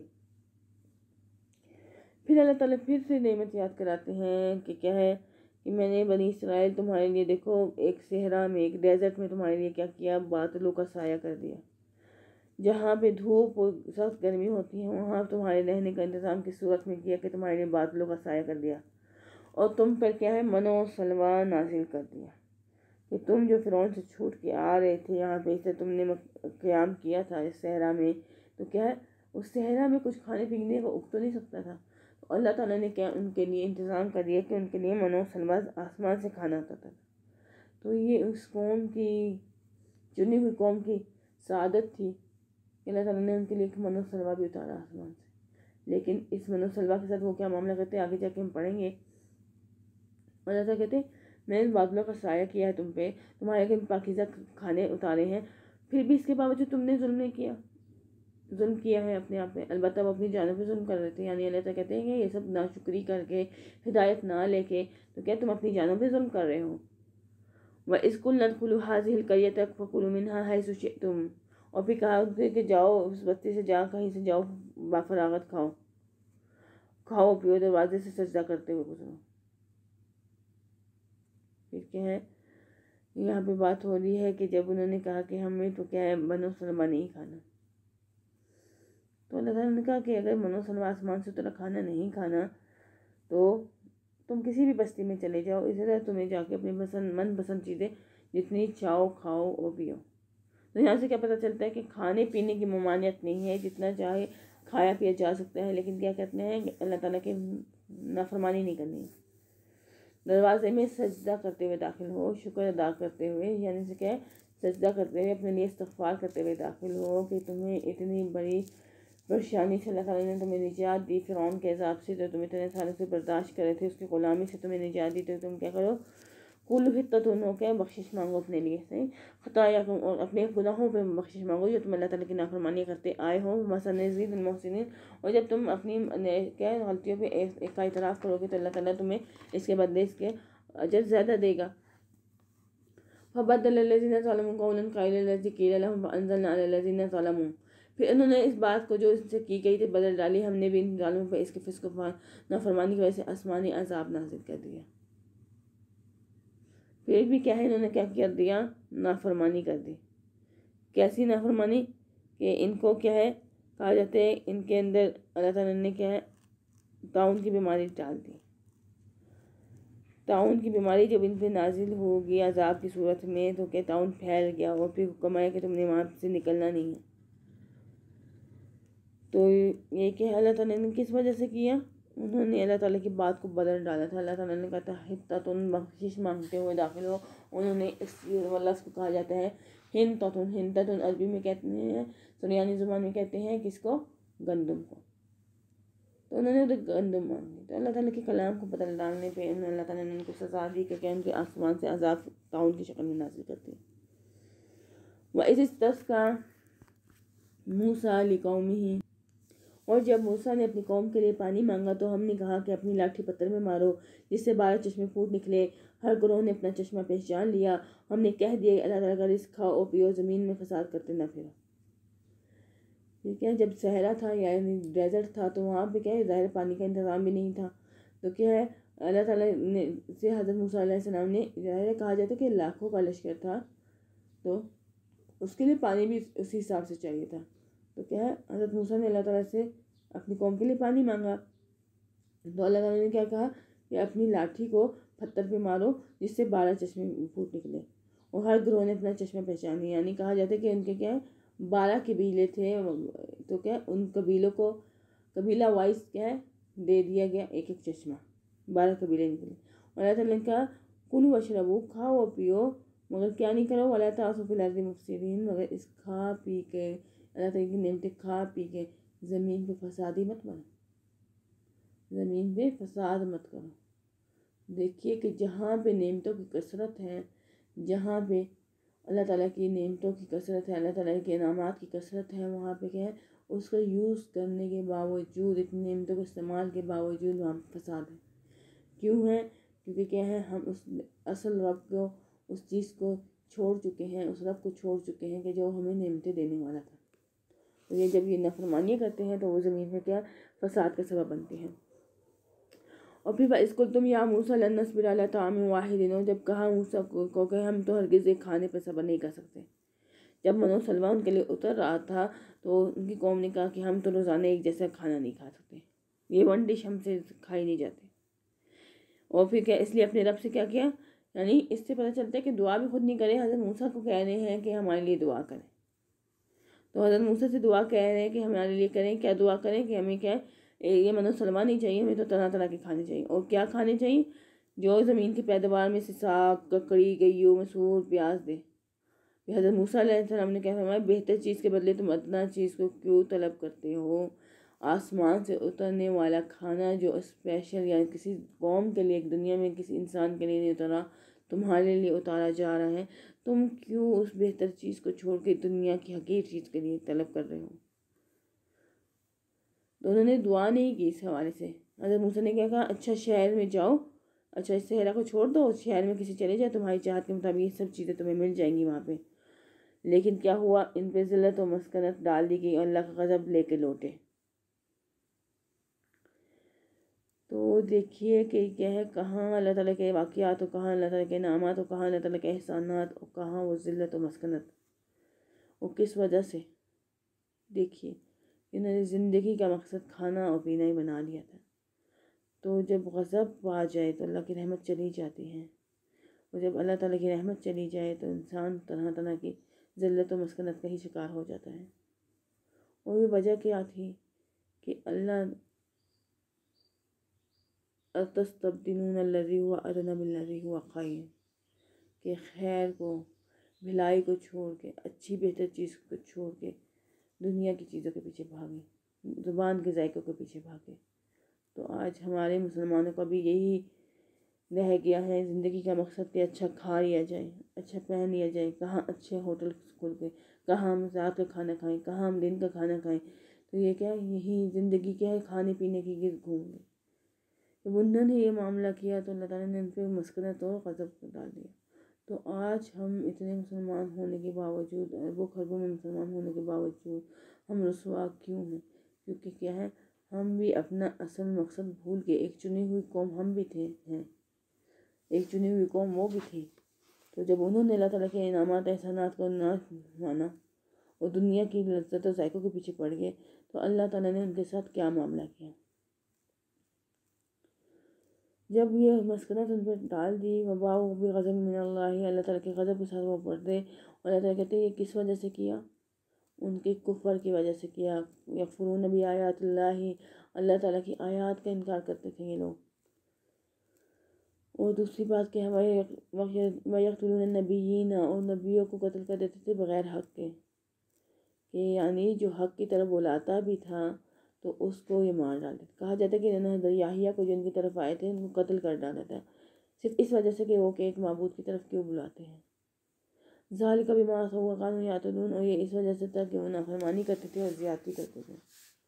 پھر اللہ تعالیٰ پھر سے نعمت یاد کراتے ہیں کہ کیا ہے کہ میں نے بنی اسرائیل تمہارے لیے دیکھو ایک صحرا میں، ایک ڈیزرٹ میں تمہارے لیے کیا کیا، بادلوں کا سایہ کر دیا۔ جہاں پہ دھوپ اور سخت گرمی ہوتی ہے وہاں تمہارے رہنے کا انتظام کس صورت میں کیا کہ تمہارے لیے بادلوں کا سایہ کر دیا، اور تم پر کیا ہے من و سلویٰ نازل کر دیا کہ تم جو فرعون سے چھوٹ کے آ رہے تھے یہاں پہ سے تم نے قیام کیا تھا اس صحرا میں، تو کیا ہے اس صحرا میں کچھ کھانے پینے کو اگ تو نہیں سکتا تھا، تو اللہ تعالیٰ نے کیا ان کے لیے انتظام کر دیا کہ ان کے لیے من و سلویٰ آسمان سے کھانا ہوتا تھا۔ تو یہ اس قوم کی چنی ہوئی قوم کی سعادت تھی کہ اللہ تعالیٰ نے ان کے لیے من و سلویٰ بھی اتارا آسمان سے۔ لیکن اس من و سلویٰ کے ساتھ وہ کیا معاملہ کرتے ہیں آگے جا کے ہم پڑھیں گے۔ اور ایسا کہتے ہیں میں نے بادلوں کا سایہ کیا ہے تم پہ، تمہارے کے پاکیزہ کھانے اتارے ہیں، پھر بھی اس کے باوجود تم نے ظلم نہیں کیا، ظلم کیا ہے اپنے آپ پہ، البتہ وہ اپنی جانوں پہ ظلم کر رہے تھے۔ یعنی اللہ تعالیٰ کہتے ہیں کہ یہ سب ناشکری کر کے، ہدایت نہ لے کے، تو کیا تم اپنی جانوں پہ ظلم کر رہے ہو۔ وَإِذْ قُلْنَا ادْخُلُوا هَٰذِهِ الْقَرْيَةَ فَكُلُوا مِنْهَا حَيْثُ شِئْتُمْ، اور پھر کہا کہ جاؤ اس بستی سے، جا کہیں سے جاؤ، بافراغت کھاؤ کھاؤ پیو، دروازے سے سجدہ کرتے ہوئے گزرو۔ پھر کیا ہے یہاں پہ بات ہو رہی ہے کہ جب انہوں نے کہا کہ ہمیں تو کیا ہے من و سلویٰ نہیں کھانا، تو اللہ تعالیٰ نے کہا کہ اگر من و سلویٰ آسمان سے اترا کھانا نہیں کھانا تو تم کسی بھی بستی میں چلے جاؤ، اسی طرح تمہیں جا کے اپنی پسند من پسند چیزیں جتنی چاہو کھاؤ اور پیو۔ تو یہاں سے کیا پتہ چلتا ہے کہ کھانے پینے کی ممانعت نہیں ہے، جتنا چاہے کھایا پیا جا سکتا ہے، لیکن کیا کہتے ہیں کہ اللہ تعالیٰ کی نافرمانی نہیں کرنی ہے۔ دروازے میں سجدہ کرتے ہوئے داخل ہو، شکر ادا کرتے ہوئے، یعنی سے کیا ہے سجدہ کرتے ہوئے اپنے لیے استغفار کرتے ہوئے داخل ہو کہ تمہیں اتنی بڑی پریشانی سے اللہ تعالیٰ نے تمہیں نجات دی، فرعون کے عذاب سے جو تم اتنے سالوں سے برداشت کرے تھے، اس کی غلامی سے تمہیں نجات دی، تو تم کیا کرو کل حتتن ہو کے بخشش مانگو اپنے لیے، صحیح خطایا تم، اور اپنے گناہوں پہ بخشش مانگو جو تم اللہ تعالیٰ کی نافرمانی کرتے آئے ہو، وَسَنَزِيدُ الْمُحْسِنِينَ، اور جب تم اپنی کیا غلطیوں پہ ایک کا اعتراف کرو گے تو اللہ تعالیٰ تمہیں اس کے بدلے اس کے اجر زیادہ دے گا۔ فَبَدَّلَ الَّذِينَ ظَلَمُوا قَوْلًا غَيْرَ الَّذِي قِيلَ لَهُمْ فَأَنزَلْنَا عَلَى الَّذِينَ ظَلَمُوا، پھر انہوں نے اس بات کو جو ان سے کی گئی تھی بدل ڈالی، ہم نے بھی ان ظالموں پہ اس کے فسق و نافرمانی کی وجہ سے آسمانی عذاب نازل کر دیا۔ پھر بھی کیا ہے انہوں نے کیا کر دیا، نافرمانی کر دی۔ کیسی نافرمانی کہ ان کو کیا ہے کہا جاتا ہے ان کے اندر اللہ تعالیٰ نے کیا ہے طاعون کی بیماری ڈال دی۔ طاعون کی بیماری جب ان پہ نازل ہوگی عذاب کی صورت میں تو کہ طاعون پھیل گیا، اور پھر حکم آیا کہ تم نے وہاں سے نکلنا نہیں ہے۔ تو یہ کہ اللہ تعالیٰ نے کس وجہ سے کیا، انہوں نے اللہ تعالیٰ کی بات کو بدل ڈالا تھا۔ اللہ تعالیٰ نے کہا تھا حتتن، بخشش مانگتے ہوئے داخل ہو، انہوں نے اس لفظ کو کہا جاتا ہے ہنتتن، ہنتتن عربی میں کہتے ہیں، سریانی زبان میں کہتے ہیں کس کو، گندم کو، تو انہوں نے ادھر گندم مانگی، تو اللہ تعالیٰ کے کلام کو بدل ڈالنے پہ اللہ تعالیٰ نے ان کو سزا دی کہ ان کے آسمان سے عذاب طاعون کی شکل میں نازل کرتے ہیں۔ وَإِذِ اسْتَسْقَىٰ مُوسَىٰ لِقَوْمِهِ، اور جب موسیٰ نے اپنی قوم کے لیے پانی مانگا تو ہم نے کہا کہ اپنی لاٹھی پتھر میں مارو جس سے بارہ چشمے پھوٹ نکلے، ہر گروہ نے اپنا چشمہ پہچان لیا، ہم نے کہہ دیا اللہ تعالیٰ کا رزق کھاؤ اور پیو، زمین میں فساد کرتے نہ پھرو۔ ٹھیک ہے، جب صحرا تھا یعنی ڈیزرٹ تھا تو وہاں پہ کیا ہے ظاہر پانی کا انتظام بھی نہیں تھا، تو کیا ہے اللہ تعالیٰ نے سے حضرت موسیٰ علیہ السلام نے ظاہر کہا جاتا ہے کہ لاکھوں کا لشکر تھا تو اس کے لیے پانی بھی اسی حساب سے چاہیے تھا، تو کیا ہے حضرت موسیٰ نے اللہ تعالیٰ سے اپنی قوم کے لیے پانی مانگا، تو اللہ تعالیٰ نے کیا کہا کہ اپنی لاٹھی کو پتھر پہ مارو جس سے بارہ چشمے پھوٹ نکلے، اور ہر گروہ نے اپنا چشمہ پہچان لیا، یعنی کہا جاتا ہے کہ ان کے کیا ہے بارہ قبیلے تھے، تو کیا ان قبیلوں کو قبیلہ وائز کیا ہے دے دیا گیا ایک ایک چشمہ، بارہ قبیلے نکلے، اور اللہ تعالیٰ نے کہا کلوا واشربوا، کھاؤ اور پیو، مگر کیا نہیں کرو، ولا تعثوا فی الارض مفسدین، مگر اس کھا پی کے اللہ تعالیٰ کی نعمتیں کھا پی کے زمین پہ فسادی مت بنو، زمین پہ فساد مت کرو۔ دیکھیے کہ جہاں پہ نعمتوں کی کثرت ہے، جہاں پہ اللہ تعالیٰ کی نعمتوں کی کثرت ہے، اللہ تعالیٰ کے انعامات کی کثرت ہے، وہاں پہ کیا ہے اس کا یوز کرنے کے باوجود، اتنی نعمتوں کے استعمال کے باوجود وہاں پہ فساد ہے۔ کیوں ہے؟ کیونکہ کیا ہے ہم اس اصل رب کو، اس چیز کو چھوڑ چکے ہیں، اس رب کو چھوڑ چکے ہیں کہ جو ہمیں نعمتیں دینے والا تھا۔ تو یہ جب یہ نافرمانیاں کرتے ہیں تو وہ زمین میں کیا فساد کا سبب بنتے ہیں۔ اور پھر اس کو تم یا موسیٰ لن نصبر علی طعام واحد، جب کہا موسیٰ کو کہ ہم تو ہرگز ایک کھانے پر صبر نہیں کر سکتے۔ جب منو سلوہ ان کے لیے اتر رہا تھا تو ان کی قوم نے کہا کہ ہم تو روزانہ ایک جیسا کھانا نہیں کھا سکتے، یہ ون ڈش ہم سے کھائی نہیں جاتے۔ اور پھر کیا اس لیے اپنے رب سے کیا کیا، یعنی اس سے پتہ چلتا ہے کہ دعا بھی خود نہیں کرے، حضرت موسیٰ کو کہہ رہے ہیں کہ ہمارے لیے دعا کریں۔ تو حضرت موسیٰ سے دعا کہہ رہے ہیں کہ ہمارے لیے کریں، کیا دعا کریں کہ ہمیں کیا یہ منو سلوہ نہیں چاہیے، ہمیں تو طرح طرح کے کھانے چاہیے۔ اور کیا کھانے چاہیے؟ جو زمین کی پیداوار میں سے ساگ، ککڑی، گیو، مسور، پیاز دے۔ حضرت موسیٰ علیہ السلام نے کہا فرمایا بہتر چیز کے بدلے تم ادنا چیز کو کیوں طلب کرتے ہو؟ آسمان سے اترنے والا کھانا جو اسپیشل یعنی کسی قوم کے لیے، ایک دنیا میں کسی انسان کے لیے نہیں اترا، تمہارے لیے اتارا جا رہا ہے، تم کیوں اس بہتر چیز کو چھوڑ کے دنیا کی حقیر چیز کے لیے طلب کر رہے ہو؟ تو انہوں نے دعا نہیں کی اس حوالے سے۔ حضرت موسیٰ نے کیا کہا، اچھا شہر میں جاؤ، اچھا اس صحرا کو چھوڑ دو، شہر میں کسی چلے جائے، تمہاری چاہت کے مطابق یہ سب چیزیں تمہیں مل جائیں گی وہاں پہ۔ لیکن کیا ہوا، ان پہ ذلت و مسکنت ڈال دی گئی اور اللہ کا غضب لے کے لوٹے۔ تو دیکھیے کہ کیا ہے، کہاں اللہ تعالیٰ کے واقعات، اور کہاں اللہ تعالیٰ کے انعامات، اور کہاں اللہ تعالیٰ کے احسانات، اور کہاں وہ ذلت و مسکنت، اور کس وجہ سے۔ دیکھیے انہوں نے زندگی کا مقصد کھانا اور پینا ہی بنا لیا تھا۔ تو جب غضب آ جائے تو اللہ کی رحمت چلی جاتی ہے، اور جب اللہ تعالیٰ کی رحمت چلی جائے تو انسان طرح طرح کی ذلت و مسکنت کا ہی شکار ہو جاتا ہے۔ اور یہ وجہ کیا تھی کہ اللہ اتستبدلون الذی هو ادنی بالذی هو خیر، کہ خیر کو، بھلائی کو چھوڑ کے، اچھی بہتر چیز کو چھوڑ کے دنیا کی چیزوں کے پیچھے بھاگیں، زبان کے ذائقوں کے پیچھے بھاگیں۔ تو آج ہمارے مسلمانوں کا بھی یہی رہ گیا ہے، زندگی کا مقصد کہ اچھا کھا لیا جائے، اچھا پہن لیا جائے، کہاں اچھے ہوٹل کھل کے، کہاں ہم رات کا کھانا کھائیں، کہاں ہم دن کا کھانا کھائیں۔ تو یہ کیا یہی زندگی کیا ہے، کھانے پینے کی گرد گھوم گئی۔ جب انہوں نے یہ معاملہ کیا تو اللہ تعالیٰ نے ان پہ مسکنت اور غضب ڈال دیا۔ تو آج ہم اتنے مسلمان ہونے کے باوجود، اربوں خربوں میں مسلمان ہونے کے باوجود ہم رسوا کیوں ہیں؟ کیونکہ کیا ہے، ہم بھی اپنا اصل مقصد بھول کے، ایک چنی ہوئی قوم ہم بھی تھے ہیں، ایک چنی ہوئی قوم وہ بھی تھی۔ تو جب انہوں نے اللہ تعالیٰ کے انعامات احسانات کو نہ مانا اور دنیا کی لذت و ذائقوں کے پیچھے پڑ گئے، تو اللہ تعالیٰ نے ان کے ساتھ کیا معاملہ کیا؟ جب یہ مسکنت ان پر ڈال دی، وباؤ بغضب من اللہ، اللہ تعالیٰ کے غضب کے ساتھ وہ پڑھتے، اور اللہ تعالیٰ کہتے ہیں یہ کس وجہ سے کیا؟ ان کے کفر کی وجہ سے کیا۔ یکفرون بآیات اللہ، اللہ تعالیٰ کی آیات کا انکار کرتے تھے یہ لوگ۔ اور دوسری بات کیا ہے، وَيَقْتُلُونَ النَّبِيِّينَ، اور نبیوں کو قتل کر دیتے تھے بغیر حق کے، کہ یعنی جو حق کی طرف بلاتا بھی تھا تو اس کو یہ مار ڈالتے تھے۔ کہا جاتا ہے کہ حضرت یحییٰ کو جو ان کی طرف آئے تھے ان کو قتل کر ڈالا تھا، صرف اس وجہ سے کہ وہ کہ ایک معبود کی طرف کیوں بلاتے ہیں۔ ذَلِكَ بِمَا عَصَوا وَكَانُوا يَعْتَدُونَ، اور یہ اس وجہ سے تھا کہ وہ نافرمانی کرتے تھے اور زیادتی کرتے تھے۔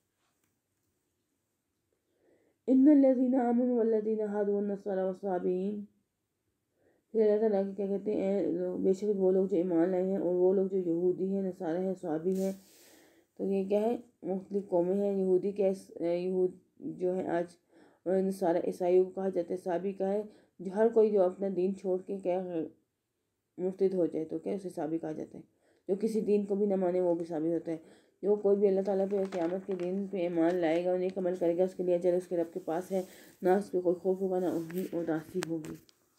ان الذین آمنوا والذین ہادوا والنصارى والصابئین، پھر اللہ تعالیٰ کیا کہتے ہیں، بے شک وہ لوگ جو ایمان لائے ہیں اور وہ لوگ جو یہودی ہیں، نصارہ ہیں، صابی ہیں۔ تو یہ کیا ہے، مختلف قومیں ہیں۔ یہودی کیا یہود جو ہے آج نصارہ عیسائیوں کو کہا جاتا ہے، صابی کا ہے جو ہر کوئی جو اپنا دین چھوڑ کے کیا مرتد ہو جائے تو کیا اسے صابی کہا جاتا ہے۔ جو کسی دین کو بھی نہ مانے وہ بھی صابی ہوتا ہے۔ جو کوئی بھی اللہ تعالیٰ پہ قیامت کے دن پہ ایمان لائے گا اور نیک عمل کرے گا، اس کے لیے اجر اس کے رب کے پاس ہے، نہ اس پہ کوئی خوف ہوگا، نہ انہیں اداسی ہوگی،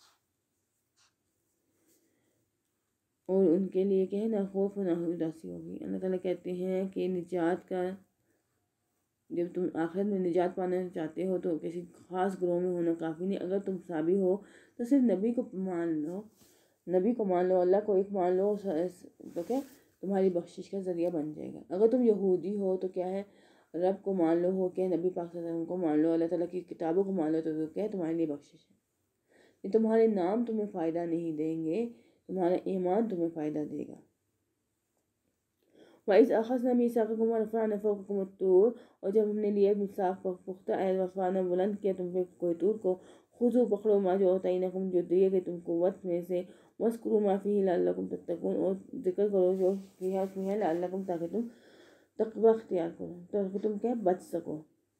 اور ان کے لیے کیا ہے، نہ خوف نہ اداسی ہوگی۔ اللہ تعالیٰ کہتے ہیں کہ نجات کا، جب تم آخرت میں نجات پانا چاہتے ہو تو کسی خاص گروہ میں ہونا کافی نہیں۔ اگر تم صابی ہو تو صرف نبی کو مان لو، نبی کو مان لو، اللہ کو ایک مان لو، تو کیا تمہاری بخشش کا ذریعہ بن جائے گا۔ اگر تم یہودی ہو تو کیا ہے، رب کو مان لو، ہو کیا نبی پاک صلی اللہ علیہ وسلم کو مان لو، اللہ تعالیٰ کی کتابوں کو مان لو، تو کیا ہے تمہارے لیے بخشش ہے۔ یہ تمہارے نام تمہیں فائدہ نہیں دیں گے، تمہارا ایمان تمہیں فائدہ دے گا۔ وَإِذْ أَخَذْنَا مِيثَاقَكُمْ وَرَفَعْنَا فَوْقَكُمُ الطُّورَ، اور جب ہم نے لیا میثاق پختہ عہد، ورفعنا بلند کیا تم پہ کوہ طور کو، خذوا پکڑو ما جو آتیناکم جو دیے گئے تم قوت میں سے، واذکروا ما فیہ لعلکم تتقون، اور ذکر کرو جو فیہ اس میں ہے لعلکم تاکہ تم تقوی اختیار کرو، تاکہ تم کیا بچ سکو۔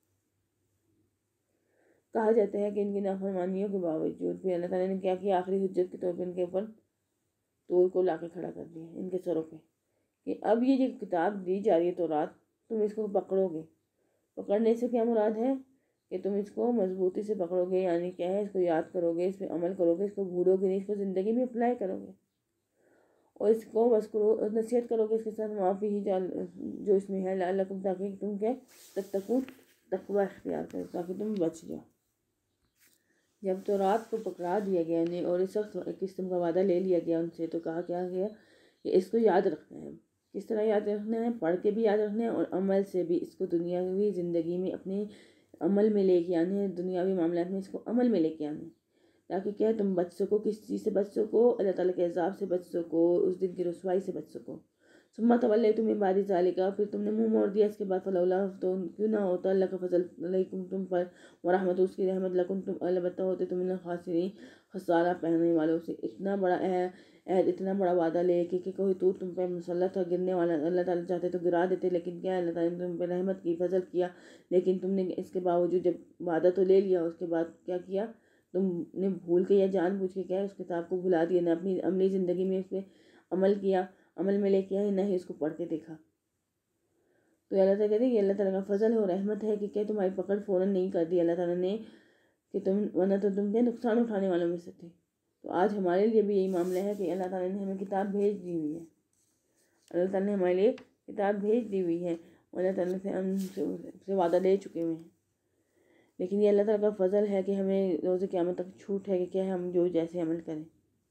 کہا جاتا ہے کہ ان کی نافرمانیوں کے باوجود بھی اللہ تعالیٰ نے کیا کیا، آخری حجت کے طور پہ ان کے اوپر طور کو لا کے کھڑا کر دیا ان کے سروں پہ، کہ اب یہ جو کتاب دی جا رہی ہے تورات، تم اس کو پکڑو گے۔ پکڑنے سے کیا مراد ہے کہ تم اس کو مضبوطی سے پکڑو گے، یعنی کیا ہے، اس کو یاد کرو گے، اس پہ عمل کرو گے، اس کو بھولو گے نہیں، اس کو زندگی میں اپلائی کرو گے، اور اس کو بس کرو نصیحت کرو گے اس کے ساتھ، معافی ہی جو اس میں ہے لعلکم تاکہ تم کیا تتقون تقوی اختیار کرو، تاکہ تم بچ جاؤ۔ جب تورات کو پکڑا دیا گیا انہیں اور اس وقت ایک قسم کا وعدہ لے لیا گیا ان سے، تو کہا کیا گیا کہ اس کو یاد رکھنا ہے۔ کس طرح یاد رکھنا ہے؟ پڑھ کے بھی یاد رکھنا ہے، اور عمل سے بھی اس کو دنیاوی زندگی میں اپنے عمل میں لے کے آنے ہیں، دنیاوی معاملات میں اس کو عمل میں لے کے آنے، تاکہ کیا تم بچ سکو، کس چیز سے بچ سکو، اللہ تعالیٰ کے عذاب سے بچ سکو، اس دن کی رسوائی سے بچ سکو۔ ثم تولیتم من بعد ذلک، پھر تم نے منہ موڑ دیا اس کے بعد، فلولا، تو کیوں نہ ہوتا اللہ کا فضل علیکم تم پر، ورحمت اس کی رحمت، لکن تم البتہ ہوتے تم من الخاسرین خسارہ پہننے والوں سے۔ اتنا بڑا عہد، اتنا بڑا وعدہ لے کے کہ کوئی طور تم پہ مسلط تھا گرنے والا، اللہ تعالیٰ چاہتے تو گرا دیتے، لیکن کیا اللہ تعالیٰ نے تم پہ رحمت کی، فضل کیا، لیکن تم نے اس کے باوجود جب وعدہ تو لے لیا، اس کے بعد کیا کیا، تم نے بھول کے یا جان بوجھ کے کیا اس کتاب کو بھلا دیا، نہ اپنی عملی زندگی میں اس پہ عمل کیا، عمل میں لے کے آئے، نہ ہی اس کو پڑھ کے دیکھا۔ تو اللہ تعالیٰ کہتے ہیں کہ اللہ تعالیٰ کا فضل اور رحمت ہے کہ کیا تمہاری پکڑ فوراً نہیں کر دی اللہ تعالیٰ نے، کہ تم ورنہ تو تم کیا نقصان اٹھانے والوں میں سے تھے۔ تو آج ہمارے لیے بھی یہی معاملہ ہے کہ اللہ تعالیٰ نے ہمیں کتاب بھیج دی ہوئی ہے، اللہ تعالیٰ نے ہمارے لیے کتاب بھیج دی ہوئی ہے، اور اللہ تعالیٰ سے ہم سے وعدہ لے چکے ہوئے ہیں، لیکن یہ اللہ تعالیٰ کا فضل ہے کہ ہمیں روز قیامت تک چھوٹ ہے کہ کیا ہم جو جیسے عمل کریں،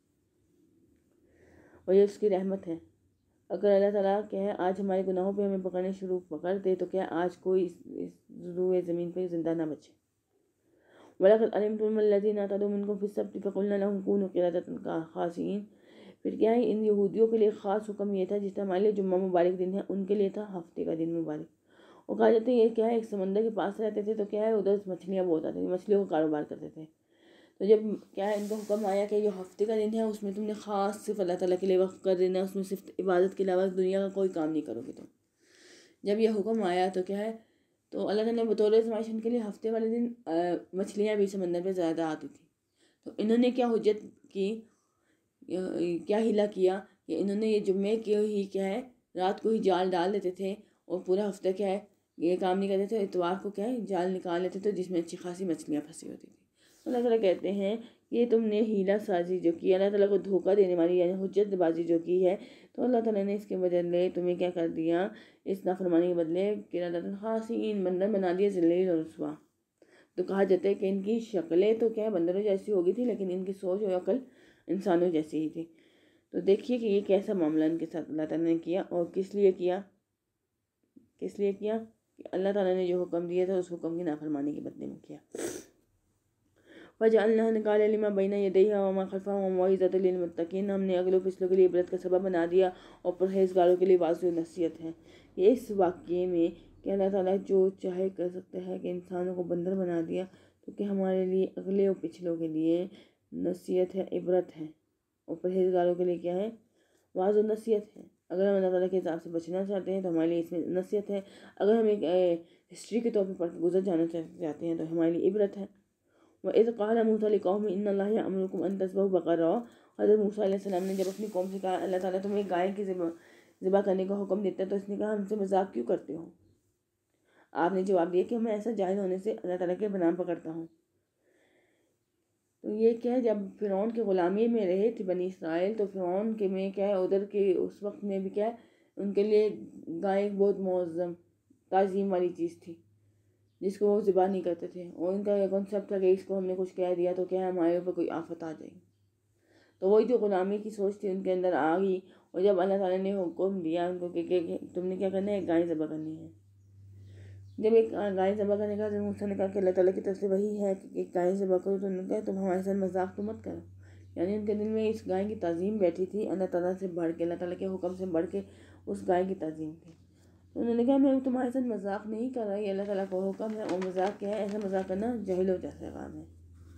اور یہ اس کی رحمت ہے۔ اگر اللہ تعالیٰ کیا ہے آج ہمارے گناہوں پہ ہمیں پکڑنے شروع پکڑ دے تو کیا آج کوئی اس روئے زمین پہ زندہ نہ بچے۔ وَلَقَدْ عَلِمْتُمُ الَّذِينَ اعْتَدَوْا مِنْكُمْ فِي السَّبْتِ فَقُلْنَا لَهُمْ كُونُوا قِرَدَةً خَاسِئِينَ۔ پھر کیا ہے، ان یہودیوں کے لیے خاص حکم یہ تھا، جس طرح ہمارے لیے جمعہ مبارک دن ہے، ان کے لیے تھا ہفتے کا دن مبارک۔ اور کہا جاتا ہے یہ کیا ہے، ایک سمندر کے پاس رہتے تھے، تو کیا ہے ادھر مچھلیاں بہت آتی تھیں، مچھلیوں کا کاروبار کرتے تھے، تو جب کیا ہے ان کا حکم آیا کہ جو ہفتے کا دن ہے اس میں تم نے خاص صرف اللہ تعالیٰ کے لیے وقت کر دینا، اس میں صرف عبادت کے علاوہ دنیا کا کوئی کام نہیں کرو گے تم۔ جب یہ حکم آیا تو کیا ہے، تو اللہ تعالیٰ نے بطور آزمائش ان کے لیے ہفتے والے دن مچھلیاں بھی سمندر پہ زیادہ آتی تھیں، تو انہوں نے کیا حجت کی، کیا ہیلا کیا کہ انہوں نے یہ جمعے کے ہی کیا ہے رات کو ہی جال ڈال دیتے تھے، اور پورا ہفتہ کیا ہے یہ کام نہیں کرتے تھے، اتوار کو کیا ہے جال نکال لیتے تھے جس میں اچھی خاصی مچھلیاں پھنسی ہوتی تھیں۔ اللہ تعالیٰ کہتے ہیں یہ تم نے ہیلا سازی جو کی، اللہ تعالیٰ کو دھوکہ دینے والی یعنی حجت بازی جو کی ہے، تو اللہ تعالیٰ نے اس کے بدلے تمہیں کیا کر دیا، اس نافرمانی کے بدلے قِرَدَةً خَاسِئِينَ، بندر بنا دیا ذلیل اور رسوا۔ تو کہا جاتا ہے کہ ان کی شکلیں تو کیا ہے بندروں جیسی ہوگی تھی، لیکن ان کی سوچ اور عقل انسانوں جیسی ہی تھی۔ تو دیکھیے کہ یہ کیسا معاملہ ان کے ساتھ اللہ تعالیٰ نے کیا، اور کس لیے کیا، کس لیے کیا کہ اللہ تعالیٰ نے جو حکم دیا تھا اس حکم کی نافرمانی کے بدلے میں کیا۔ وَجَعَلْنَاهَا نَكَالًا لِمَا بَيْنَ يَدَيْهَا وَمَا خَلْفَهَا وَمَوْعِظَةً لِلْمُتَّقِينَ، ہم نے اگلے پچھلوں کے لیے عبرت کا سبب بنا دیا اور پرہیزگاروں کے لیے واضح نصیحت ہے۔ یہ اس واقعے میں کہ اللہ تعالیٰ جو چاہے کر سکتا ہے کہ انسانوں کو بندر بنا دیا، تو کہ ہمارے لیے اگلے اور پچھلوں کے لیے نصیحت ہے، عبرت ہے، اور پرہیزگاروں کے لیے کیا ہے، واضح نصیحت ہے۔ اگر ہم اللہ تعالیٰ کے عذاب سے بچنا چاہتے ہیں تو ہمارے لیے اس میں نصیحت ہے، اگر ہم ایک ہسٹری کے طور پہ پڑھ کے گزر جانا چاہتے ہیں تو ہمارے لیے عبرت ہے۔ وَإِذْ قَالَ مُوسَىٰ لِقَوْمِهِ إِنَّ اللَّهَ يَأْمُرُكُمْ أَن تَذْبَحُوا بَقَرَةً، حضرت موسیٰ علیہ السلام نے جب اپنی قوم سے کہا اللہ تعالیٰ تمہیں گائے کی ذبح کرنے کا حکم دیتا ہے، تو اس نے کہا ہم سے مذاق کیوں کرتے ہو؟ آپ نے جواب دیا کہ میں ایسا جاہل ہونے سے اللہ تعالیٰ کے بنام پکڑتا ہوں۔ تو یہ کیا ہے، جب فرعون کی غلامی میں رہے تھے بنی اسرائیل، تو فرعون کے میں کیا ہے ادھر کے اس وقت میں بھی کیا ہے ان کے لیے گائے ایک بہت معظم تعظیم والی چیز تھی جس کو وہ ذبح نہیں کرتے تھے، اور ان کا یہ کنسیپٹ تھا کہ اس کو ہم نے کچھ کہہ دیا تو کیا ہمارے اوپر کوئی آفت آ جائے گی۔ تو وہی جو غلامی کی سوچ تھی ان کے اندر آ گئی، اور جب اللہ تعالیٰ نے حکم دیا ان کو کہ, کہ, کہ تم نے کیا کرنا ہے، ایک گائے ذبح کرنی ہے، جب ایک گائے ذبح کرنے کا موسیٰ نے کہا کہ اللہ تعالیٰ کی طرف سے وہی ہے کہ ایک گائے ذبح کرو، تو انہوں نے کہا تم ہمارے ساتھ مذاق تو مت کرو، یعنی ان کے دل میں اس گائے کی تعظیم بیٹھی تھی، اللہ تعالیٰ سے بڑھ کے، اللہ تعالیٰ کے حکم سے بڑھ کے اس گائے کی تعظیم تھی۔ تو انہوں نے کہا میں تمہارے ساتھ مذاق نہیں کر رہا، یہ اللہ تعالیٰ کا حکم ہے، اور مذاق کیا ہے، ایسا مذاق کرنا جاہلوں جیسا کام ہے۔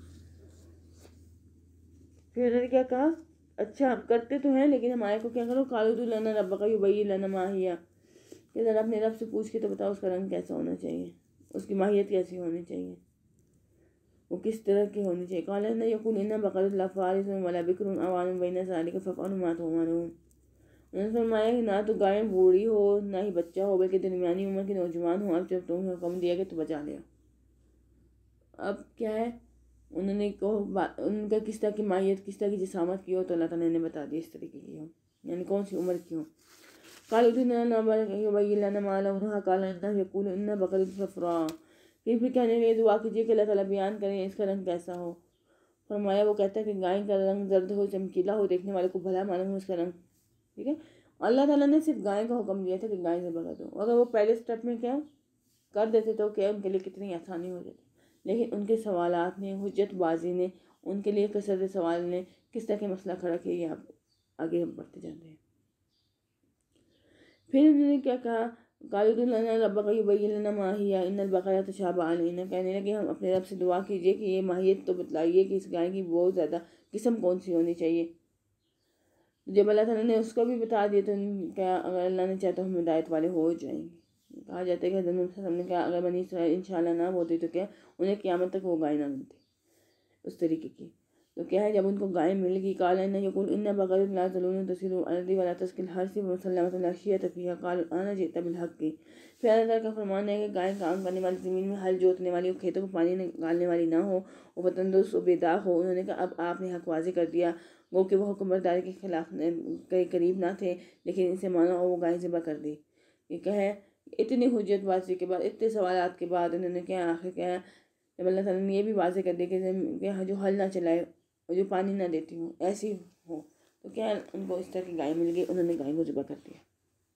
پھر انہوں نے کیا کہا، اچھا کرتے تو ہیں لیکن ہمارے کو کیا کرو، قالوا ادع لنا ربک یبین لنا ما ہی، کہ ذرا اپنے رب سے پوچھ کے تو بتاؤ اس کا رنگ کیسا ہونا چاہیے، اس کی ماہیت کیسی ہونی چاہیے، وہ کس طرح کی ہونی چاہیے۔ قال ان یقول ان بقرۃ لا فارض ولا بکر اوان بین ذلک فافعلوا ما تؤمرون۔ انہوں نے فرمایا کہ نہ تو گائے بوڑھی ہو نہ ہی بچہ ہو، بلکہ درمیانی عمر کے نوجوان ہو، اب جب تمہیں حکم دیا کہ تو بچا لیا۔ اب کیا ہے، انہوں نے کو ان کا کس طرح کی ماہیت، کس طرح کی جسامت کی ہو، تو اللہ تعالیٰ نے بتا دی اس طریقے کی ہو، یعنی کون سی عمر کی ہو۔ قالوا ادع لنا ربک یبین لنا ما لونھا قال انه یقول انها بقرۃ صفراء۔ پھر پھر کہنے لگے دعا کیجیے کہ اللہ تعالیٰ بیان کریں اس کا رنگ کیسا ہو۔ فرمایا وہ کہتا ہے کہ گائے کا رنگ زرد ہو، چمکیلا ہو، دیکھنے والے کو بھلا معلوم ہو اس کا رنگ، ٹھیک ہے۔ اللہ تعالیٰ نے صرف گائے کا حکم دیا تھا کہ گائے ذبح کر دو، اگر وہ پہلے سٹیپ میں کیا کر دیتے تو کیا ان کے لیے کتنی آسانی ہو جاتی، لیکن ان کے سوالات نے، حجت بازی نے، ان کے لیے کثرت سوال نے کس طرح کے مسئلہ کھڑا کیا، یہ آپ آگے ہم پڑھتے جاتے ہیں۔ پھر انہوں نے کیا کہا، قالوا ادع لنا ربک یبین لنا ما ہی ان البقرۃ تشابہ علینا، کہنے لگے ہم اپنے رب سے دعا کیجیے کہ یہ ماہیت تو بتلائیے کہ اس گائے کی بہت زیادہ قسم کون سی ہونی چاہیے۔ جب اللہ تعالیٰ نے اس کو بھی بتا دیا تو کیا اگر اللہ نے چاہا تو ہم ہدایت والے ہو جائیں گے۔ کہا جاتا ہے کہ حضرت محمد صلی اللہ علیہ وسلم نے کہا اگر بنی اسرائیل انشاءاللہ نہ ہوتی تو کیا انہیں قیامت تک وہ گائے نہ ملتی اس طریقے کی۔ تو کیا ہے جب ان کو گائے مل گئی، قال ان یقول ان بقرۃ لا ذلول تسیر الارض ولا تسقی الحرث مسلمۃ لا شیۃ فیہا قالوا انا جئت بالحق۔ پھر اللہ تعالیٰ کا فرمان ہے کہ گائے کام کرنے والی، زمین میں ہل جوتنے والی، کھیتوں کو پانی نکالنے والی نہ ہو، وہ تندرست و بیدار ہو۔ انہوں نے کہا اب آپ نے حق واضح کر دیا، وہ کہ وہ حکم برداری کے خلاف کے قریب نہ تھے لیکن ان سے مانا اور وہ گائے ذبح کر دی۔ یہ کیا ہے، اتنی حجت بازی کے بعد، اتنے سوالات کے بعد انہوں نے کیا آخر کیا ہے، جب اللہ تعالیٰ نے یہ بھی واضح کر دیا کہ جو ہل نہ چلائے اور جو پانی نہ دیتی ہوں ایسی ہو، تو کیا ان کو اس طرح کی گائے مل گئی، انہوں نے گائے کو ذبح کر دیا۔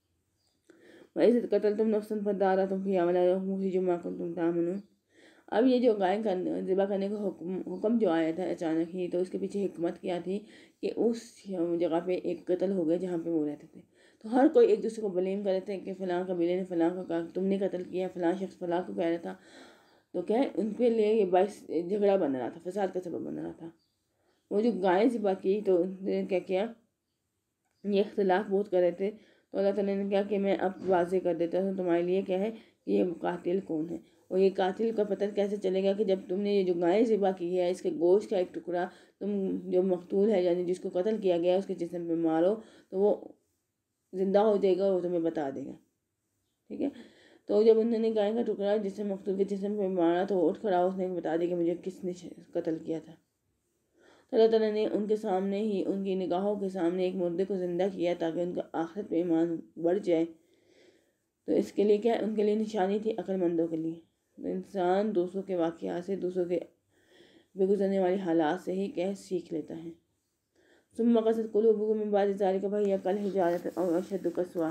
وَإِذْ قَتَلْتُمْ نَفْسًا فَادَّارَأْتُمْ فِيهَا وَلَا مُخْرِجٌ مَا كُنتُمْ تَعْمَلُونَ۔ اب یہ جو گائے ذبح کرنے کا حکم حکم جو آیا تھا اچانک ہی، تو اس کے پیچھے حکمت کیا تھی کہ اس جگہ پہ ایک قتل ہو گیا جہاں پہ وہ رہتے تھے، تو ہر کوئی ایک دوسرے کو بلیم کر رہے تھے کہ فلاں قبیلے نے فلاں کو کہا تم نے قتل کیا، فلاں شخص فلاں کو کہہ رہا تھا، تو کیا ہے ان کے لیے یہ باعث جھگڑا بن رہا تھا، فساد کا سبب بن رہا تھا۔ وہ جو گائے ذبح کی تو انہوں نے کیا کیا، یہ اختلاف بہت کر رہے تھے، تو اللہ تعالیٰ نے کہا کہ میں اب واضح کر دیتا ہوں تمہارے لیے کیا ہے کہ یہ قاتل کون ہے، اور یہ قاتل کا پتہ کیسے چلے گا کہ جب تم نے یہ جو گائے ذبح کی ہے اس کے گوشت کا ایک ٹکڑا تم جو مقتول ہے یعنی جس کو قتل کیا گیا اس کے جسم پہ مارو تو وہ زندہ ہو جائے گا اور وہ تمہیں بتا دے گا، ٹھیک ہے۔ تو جب انہوں نے گائے کا ٹکڑا جسم مقتول کے جسم پہ مارا تو وہ اٹھ کھڑا، اس نے بتا دیا کہ مجھے کس نے قتل کیا تھا۔ تو اللہ تعالیٰ نے ان کے سامنے ہی، ان کی نگاہوں کے سامنے ایک مردے کو زندہ کیا تاکہ ان کا آخرت پہ ایمان بڑھ جائے۔ تو اس کے لیے کیا ان کے لیے نشانی تھی عقل مندوں کے لیے۔ انسان دوسروں کے واقعات سے، دوسروں کے بے گزرنے والی حالات سے ہی کیا سیکھ لیتا ہے۔ ثم قست قلوبکم من بعد ذلک فہی کالحجارۃ او اشد قسوۃ۔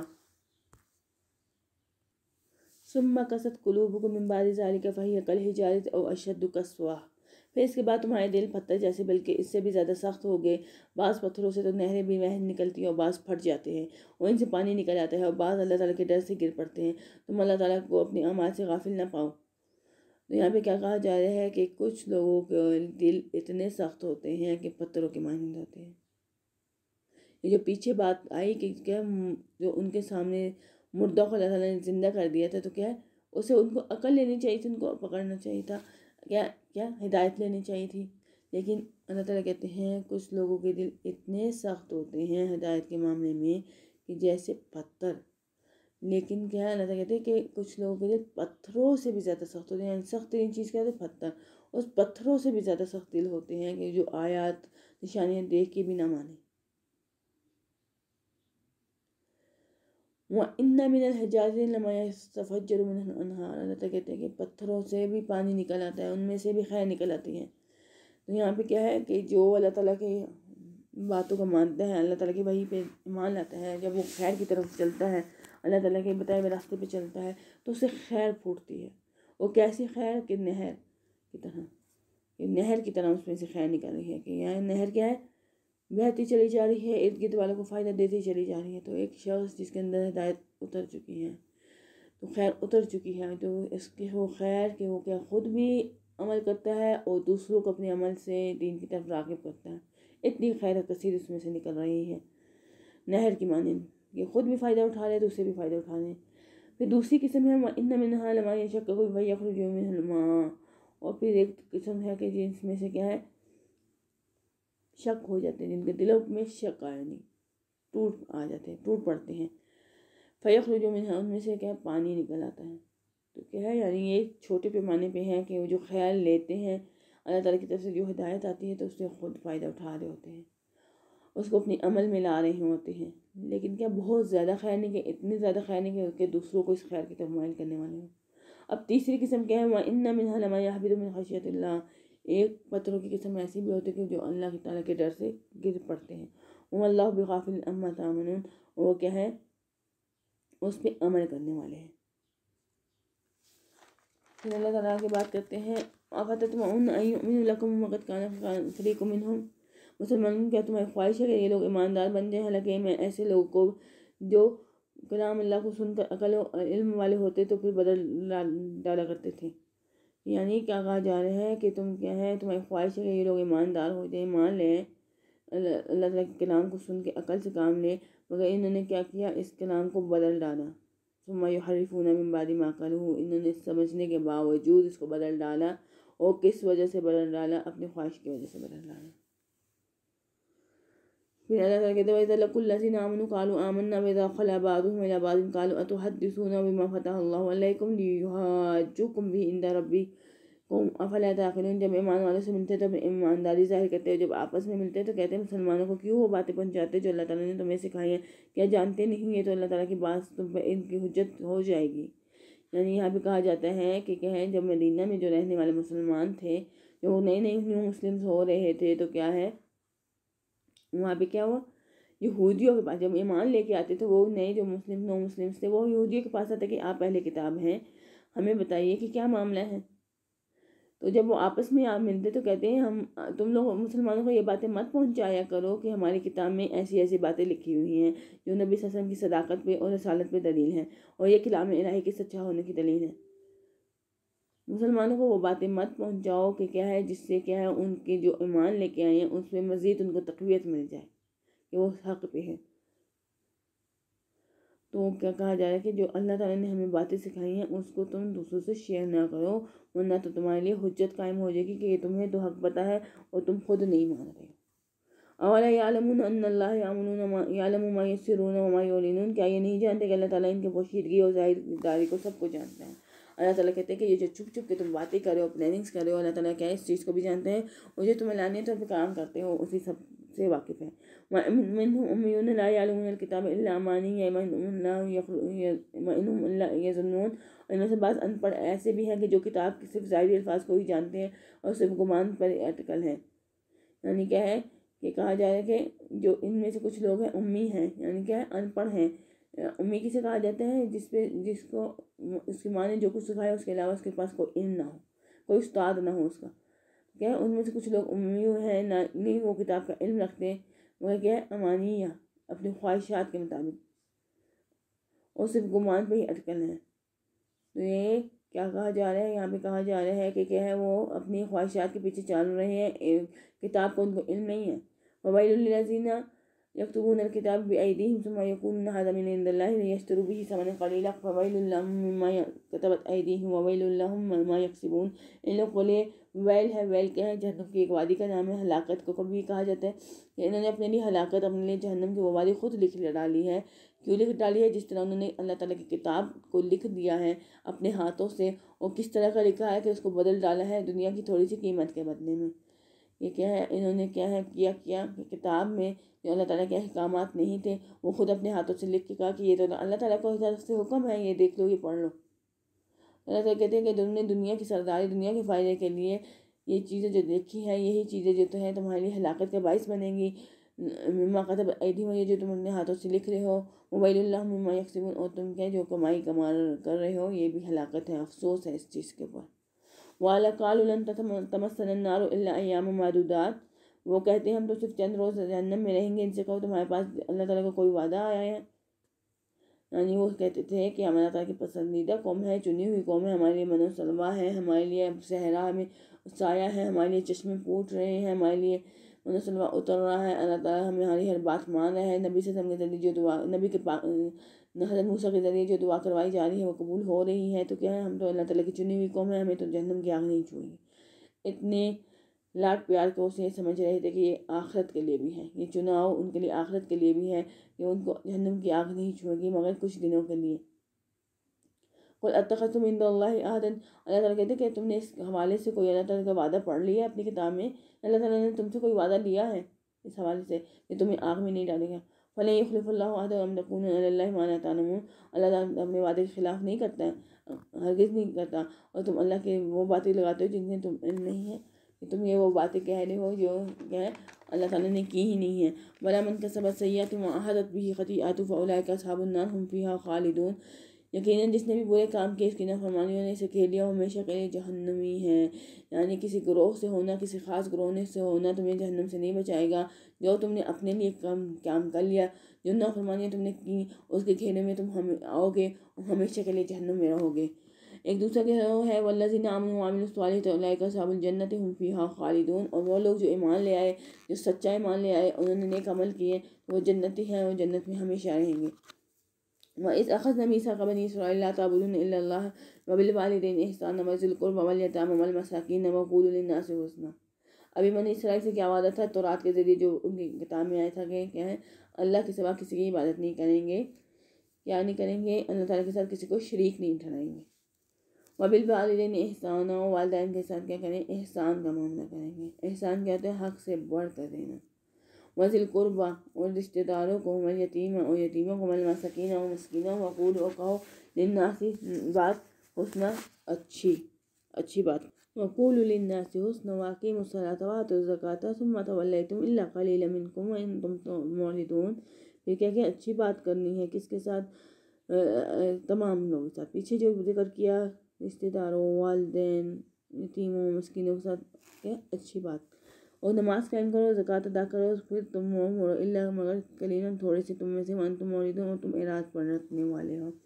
ثم قست قلوبکم من بعد ذلک فہی کالحجارۃ او اشد قسوۃ۔ پھر اس کے بعد تمہارے دل پتھر جیسے بلکہ اس سے بھی زیادہ سخت ہو گئے۔ بعض پتھروں سے تو نہریں بھی بہہ نکلتی ہیں اور بعض پھٹ جاتے ہیں اور ان سے پانی نکل آتا ہے، اور بعض اللہ تعالیٰ کے ڈر سے گر پڑتے ہیں۔ تم اللہ تعالیٰ کو اپنی اعمال سے غافل نہ پاؤ۔ تو یہاں پہ کیا کہا جا رہا ہے کہ کچھ لوگوں کے دل اتنے سخت ہوتے ہیں کہ پتھروں کے مانند ہوتے ہیں۔ یہ جو پیچھے بات آئی کہ کیا جو ان کے سامنے مردہ کو اللہ تعالیٰ نے زندہ کر دیا تھا، تو کیا اسے ان کو عقل لینی چاہیے تھی، ان کو پکڑنا چاہیے تھا، کیا کیا ہدایت لینی چاہیے تھی، لیکن اللہ تعالیٰ کہتے ہیں کچھ لوگوں کے دل اتنے سخت ہوتے ہیں ہدایت کے معاملے میں کہ جیسے پتھر۔ لیکن کیا اللہ تعالیٰ کہتے ہیں کہ کچھ لوگوں کے دل پتھروں سے بھی زیادہ سخت ہوتے ہیں، یعنی سخت ترین چیز کیا ہے پتھر، اس پتھروں سے بھی زیادہ سخت دل ہوتے ہیں کہ جو آیات نشانیاں دیکھ کے بھی نہ مانے۔ وَإِنَّ مِنَ الْحِجَارَةِ لَمَا يَتَفَجَّرُ مِنْهُ الْأَنْهَارُ۔ اللہ تعالیٰ کہتے ہیں کہ پتھروں سے بھی پانی نکل آتا ہے، ان میں سے بھی خیر نکل آتی ہے۔ تو یہاں پہ کیا ہے کہ جو اللہ تعالیٰ کی باتوں کو مانتا ہے، اللہ تعالیٰ کی وحی پہ ایمان لاتا ہے، جب وہ خیر کی طرف چلتا ہے، اللہ تعالیٰ کے بتائے ہوئے راستے پہ چلتا ہے تو اسے خیر پھوٹتی ہے۔ وہ کیسی خیر کہ نہر کی طرح، کہ نہر کی طرح اس میں سے خیر نکل رہی ہے، کہ یہاں نہر کیا ہے بہتی چلی جا رہی ہے، ارد گرد والوں کو فائدہ دیتی چلی جا رہی ہے۔ تو ایک شخص جس کے اندر ہدایت اتر چکی ہے، تو خیر اتر چکی ہے، تو اس کے وہ خیر کہ وہ کیا خود بھی عمل کرتا ہے اور دوسروں کو اپنے عمل سے دین کی طرف راغب کرتا ہے۔ اتنی خیر کثیر اس میں سے نکل رہی ہے نہر کی مانند، یہ خود بھی فائدہ اٹھا رہے ہیں، دوسرے بھی فائدہ اٹھا رہے ہیں۔ پھر دوسری قسم ہے وَإِنَّ مِنْهَا لَمَا يَشَقَّقُ فَيَخْرُجُ مِنْهُ الْمَاءُ، اور پھر ایک قسم ہے کہ جس میں سے کیا ہے شک ہو جاتے ہیں، جن کے دلوں میں شک آ یعنی ٹوٹ آ جاتے ہیں، ٹوٹ پڑتے ہیں۔ فَيَخْرُجُ مِنْهَا، ان میں سے کیا پانی نکل آتا ہے۔ تو کیا ہے یعنی یہ چھوٹے پیمانے پہ ہے کہ وہ جو خیال لیتے ہیں اللہ تعالیٰ کی طرف سے، جو ہدایت آتی ہے تو اس سے خود فائدہ اٹھا رہے ہوتے ہیں، اس کو اپنے عمل میں لا رہے ہوتے ہیں، لیکن کیا بہت زیادہ خیر نہیں، کہ اتنے زیادہ خیر نہیں کہ دوسروں کو اس خیر کی طرف مائل کرنے والے ہوں۔ اب تیسری قسم کیا ہے وَإِنَّ مِنْهَا لَمَا يَهْبِطُ مِنْ خَشْيَةِ اللَّهِ، ایک پتھروں کی قسم ایسی بھی ہوتی ہے کہ جو اللہ تعالیٰ کے ڈر سے گر پڑتے ہیں۔ وَمَا اللَّهُ بِغَافِلٍ عَمَّا تَعْمَلُونَ، وہ کیا ہے اس پہ عمل کرنے والے ہیں۔ پھر اللہ تعالیٰ کی بات کرتے ہیں أَفَتَطْمَعُونَ أَن يُؤْمِنُوا لَكُمْ وَقَدْ كَانَ فَرِيقٌ مِّنْهُمْ، مسلمانوں کیا تمہاری خواہش ہے کہ یہ لوگ ایماندار بن جائیں، حالانکہ میں ایسے لوگوں کو جو کلام اللہ کو سن کر عقل و علم والے ہوتے تو پھر بدل ڈالا کرتے تھے۔ یعنی کیا کہا جا رہا ہے کہ تم کیا ہے تمہاری خواہش ہے کہ یہ لوگ ایماندار ہو جائیں، مان لیں، اللہ تعالیٰ کے کلام کو سن کے عقل سے کام لیں، مگر انہوں نے کیا کیا اس کلام کو بدل ڈالا۔ ثم يحرفون من بعد ما قالوه، انہوں نے سمجھنے کے باوجود اس کو بدل ڈالا، اور کس وجہ سے بدل ڈالا؟ اپنی خواہش کی وجہ سے بدل ڈالا۔ پھر اللہ تعالیٰ کہتے ہیں وَإِذَا لَقُوا الَّذِينَ آمَنُوا قَالُوا آمَنَّا وَإِذَا خَلَا بَعْضُهُمْ إِلَىٰ بَعْضٍ قَالُوا أَتُحَدِّثُونَهُم بِمَا فَتَحَ اللَّهُ عَلَيْكُمْ لِيُحَاجُّوكُم بِهِ عِندَ رَبِّكُمْ أَفَلَا تَعْقِلُونَ، جب ایمان والوں سے ملتے تو ایمانداری ظاہر کرتے ہیں، جب آپس میں ملتے تو کہتے ہیں مسلمانوں کو کیوں وہ باتیں پہنچاتے جو اللہ تعالیٰ نے تمہیں سکھائی ہیں، کیا جانتے نہیں ہیں؟ تو اللہ تعالیٰ کی بات تم پہ ان کی حجت ہو جائے گی۔ یعنی یہاں بھی کہا جاتا ہے کہ کہ جب مدینہ میں جو رہنے والے مسلمان تھے، جو نئے نئے نیو مسلمز ہو رہے تھے، تو کیا ہے وہاں پہ کیا ہوا، یہودیوں کے پاس جب ایمان لے کے آتے تھے، وہ نئے جو مسلم نو مسلمز تھے وہ یہودیوں کے پاس آتے کہ آپ اہل کتاب ہیں، ہمیں بتائیے کہ کیا معاملہ ہے۔ تو جب وہ آپس میں آپ ملتے تو کہتے ہیں ہم تم لوگ مسلمانوں کو یہ باتیں مت پہنچایا کرو کہ ہماری کتاب میں ایسی ایسی باتیں لکھی ہوئی ہیں جو نبی صلی اللہ علیہ وسلم کی صداقت پہ اور رسالت پہ دلیل ہیں، اور یہ کلام الہی کے سچا ہونے کی دلیل ہے۔ مسلمانوں کو وہ باتیں مت پہنچاؤ کہ کیا ہے جس سے کیا ہے ان کے جو ایمان لے کے آئے ہیں اس میں مزید ان کو تقویت مل جائے کہ وہ حق پہ ہے۔ تو کیا کہا جا رہا ہے کہ جو اللہ تعالیٰ نے ہمیں باتیں سکھائی ہیں اس کو تم دوسروں سے شیئر نہ کرو، ورنہ تو تمہارے لیے حجت قائم ہو جائے گی کہ یہ تمہیں تو حق پتہ ہے اور تم خود نہیں مان رہے۔ اولا یعلمون ان اللہ یعلم ما یسرون وما یعلنون، کیا یہ نہیں جانتے کہ اللہ تعالیٰ ان کے پوشیدگی اور ظاہر داری کو سب کو جانتا ہے۔ اللہ تعالیٰ کہتے ہیں کہ یہ جو چھپ چھپ کے تم باتیں کر رہے ہو، پلاننگز کر رہے ہو، اللہ تعالیٰ کیا ہے اس چیز کو بھی جانتے ہیں، اور جو تمہیں لانے تو کام کرتے ہو اسی سب سے واقف ہے۔ وَمِنْهُمْ أُمِّيُّونَ لَا يَعْلَمُونَ الْكِتَابَ إِلَّا أَمَانِيَّ وَإِنْهُمْ إِلَّا يَظُنُّونَ، ان میں سے بعض ان پڑھ ایسے بھی ہیں کہ جو کتاب کے صرف ظاہری الفاظ کو ہی جانتے ہیں اور صرف گمان پر اٹکل ہیں۔ یعنی کیا ہے کہ کہا جا رہا ہے کہ جو ان میں سے کچھ لوگ ہیں امی ہیں، یعنی کیا ہے ان پڑھ ہیں۔ امی کسے کہا جاتا ہے؟ جس پہ جس کو اس کی ماں نے جو کچھ سکھایا اس کے علاوہ اس کے پاس کوئی علم نہ ہو، کوئی استاد نہ ہو اس کا۔ کیا ہے ان میں سے کچھ لوگ امی ہیں، نہ نہیں وہ کتاب کا علم رکھتے ہیں، مگر کیا ہے امانیہ اپنی خواہشات کے مطابق اور صرف گمان پہ ہی اٹکل ہیں۔ تو یہ کیا کہا جا رہا ہے یہاں پہ؟ کہا جا رہا ہے کہ کیا ہے وہ اپنی خواہشات کے پیچھے چل رہے ہیں، کتاب کو ان کو علم نہیں ہے۔ وَوَيْلٌ لِّلَّذِينَ يَكْتُبُونَ الْكِتَابَ بِأَيْدِيهِمْ ثُمَّ يَقُولُونَ هَٰذَا مِنْ عِندِ اللَّهِ لِيَشْتَرُوا بِهِ ثَمَنًا قَلِيلًا فَوَيْلٌ لَّهُم مِّمَّا كَتَبَتْ أَيْدِيهِمْ وَوَيْلٌ لَّهُم مِّمَّا يَكْسِبُونَ۔ ان لوگوں کے لیے ویل ہے، ویل کیا ہے؟ جہنم کی ایک وادی کا نام ہے۔ ہلاکت کو کبھی کہا جاتا ہے کہ انہوں نے اپنے لیے ہلاکت، اپنے لیے جہنم کی وہ وادی خود لکھ ڈالی ہے۔ کیوں لکھ ڈالی ہے؟ جس طرح انہوں نے اللہ تعالیٰ کی کتاب کو لکھ دیا ہے اپنے ہاتھوں سے، اور کس طرح کا لکھا ہے کہ اس کو بدل ڈالا ہے دنیا کی تھوڑی سی قیمت کے بدلے میں۔ یہ کیا ہے انہوں نے کیا ہے کیا کیا کہ کتاب میں جو اللہ تعالیٰ کے احکامات نہیں تھے وہ خود اپنے ہاتھوں سے لکھ کے کہا کہ یہ تو اللہ تعالیٰ کو طرف سے حکم ہے، یہ دیکھ لو، یہ پڑھ لو۔ اللہ تعالیٰ کہتے ہیں کہ تم نے دنیا کی سرداری، دنیا کے فائدے کے لیے یہ چیزیں جو دیکھی ہیں، یہی چیزیں جو تو ہیں تمہارے لیے ہلاکت کا باعث بنیں گی۔ مما کتبت ایدیہم، یہ جو تم اپنے ہاتھوں سے لکھ رہے ہو، وویل لہم مما یکسبون، اور تم کیا جو کمائی کما کر رہے ہو یہ بھی ہلاکت ہے، افسوس ہے اس چیز کے اوپر۔ وَقَالُوا لَن تَمَسَّنَا النَّارُ إِلَّا أَيَّامًا مَّعْدُودَاتٍ، وہ کہتے ہیں ہم تو صرف چند روز جہنم میں رہیں گے، ان سے کہو تمہارے پاس اللہ تعالیٰ کا کوئی وعدہ آیا ہے؟ یعنی وہ کہتے تھے کہ ہم اللہ تعالیٰ کی پسندیدہ قوم ہے، چنی ہوئی قوم ہے، ہمارے لیے من و سلوہ ہے، ہمارے لیے صحرا میں سایہ ہے، ہمارے لیے چشمے پھوٹ رہے ہیں، ہمارے لیے من و سلوہ اتر رہا ہے، اللہ تعالیٰ ہماری ہر بات مان رہا ہے، نبی سے ہم کے ذریعے جو دعا نبی کے حضرت موسیٰ کے ذریعے جو دعا کروائی جا رہی ہے وہ قبول ہو رہی ہے، تو کیا ہے ہم تو اللہ تعالیٰ کی چنی ہوئی قوم ہے، ہمیں تو جہنم کی آگ نہیں چھوئے گی۔ اتنے لاڈ پیار کو اسے سمجھ رہے تھے کہ یہ آخرت کے لیے بھی ہے، یہ چناؤ ان کے لیے آخرت کے لیے بھی ہے کہ ان کو جہنم کی آگ نہیں چھوئے گی مگر کچھ دنوں کے لیے۔ قُلْ أَتَّخَذْتُمْ عِندَ اللَّهِ عَهْدًا، اللہ تعالیٰ کہتے کہ تم نے اس حوالے سے کوئی اللہ تعالیٰ کا وعدہ پڑھ لیا اپنی کتاب میں، اللہ تعالیٰ نے تم سے کوئی وعدہ لیا ہے اس حوالے سے کہ تمہیں آگ میں نہیں ڈالے گا۔ فَلَن يُخْلِفَ اللَّهُ عَهْدَهُ وَلَمْ تَكُونُوا عَلَى اللَّهِ مَا لَا تَعْلَمُونَ، اللہ تعالیٰ اپنے وعدے کے خلاف نہیں کرتا ہے، ہرگز نہیں کرتا، اور تم اللہ کے وہ باتیں لگاتے ہو جن سے تم علم نہیں ہے کہ تم یہ وہ باتیں کہہ رہے ہو جو کیا ہے اللہ تعالیٰ نے کی ہی نہیں ہے۔ وَلَا مَنْ كَسَبَ سَيِّئَةً وَأَحَاطَتْ بِهِ خَطِيئَتُهُ فَأُولَٰئِكَ أَصْحَابُ النَّارِ هُمْ فِيهَا خَالِدُونَ، یقیناً جس نے بھی برے کام کیے اس کی نافرمانیوں نے اسے گھیر لیا، وہ ہمیشہ کے لیے جہنمی ہے۔ یعنی کسی گروہ سے ہونا، کسی خاص گروہ سے ہونا تمہیں جہنم سے نہیں بچائے گا، جو تم نے اپنے لیے کام کام کر لیا، جو نافرمانیاں تم نے کی اس کے گھیرے میں تم ہم آؤ گے اور ہمیشہ کے لیے جہنم میں رہو گے۔ ایک دوسرا کہ ہے والذین آمنوا وعملوا الصالحات اولئک اصحاب الجنۃ هم فیہا خالدون، اور وہ لوگ جو ایمان لے آئے، جو سچا ایمان لے آئے، انہوں نے نیک عمل کیے، وہ جنتی ہیں، وہ جنت میں ہمیشہ رہیں گے۔ وَإِذْ أَخَذْنَا مِيثَاقَ بَنِي إِسْرَائِيلَ لَا تَعْبُدُونَ إِلَّا اللَّهَ وَبِالْوَالِدَيْنِ إِحْسَانًا وَذِي الْقُرْبَى وَالْيَتَامَى وَالْمَسَاكِينَ وَقُولُوا لِلنَّاسِ حُسْنًا۔ ابھی بنی اسرائیل سے کیا وعدہ تھا تورات کے ذریعے جو ان کی کتاب میں آیا تھا کہ کیا ہے اللہ کے سوا کسی کی عبادت نہیں کریں گے، کیا نہیں کریں گے، اللہ تعالیٰ کے ساتھ کسی کو شریک نہیں ٹھہرائیں گے۔ وَبِالْوَالِدَيْنِ إِحْسَانًا، والدین کے ساتھ کیا کریں، احسان کا معاملہ کریں گے۔ احسان کیا ہوتا ہے، حق سے بڑھ کر دینا۔ وَذِي الْقُرْبَى، اور رشتہ داروں کو، والیتیم اور یتیموں کو، والمساکین اور مسکینوں، وقولوا اور کہو للناس بات حسنا اچھی اچھی بات، وقولوا للناس حسنا واقیموا الصلاۃ وآتوا الزکاۃ ثم تولیتم الا قلیلا منکم وانتم معرضون۔ پھر کیا کہ اچھی بات کرنی ہے کس کے ساتھ، تمام لوگوں کے ساتھ۔ پیچھے جو ذکر کیا رشتہ داروں، والدین، یتیموں، مسکینوں کے ساتھ کیا اچھی بات، اور نماز قائم کرو، زکوٰۃ ادا کرو، پھر تم مڑو اللہ مگر قلیلاً تھوڑے سے تم میں سے، وانتم معرضون اور تم اعراض پر رکھنے والے ہو۔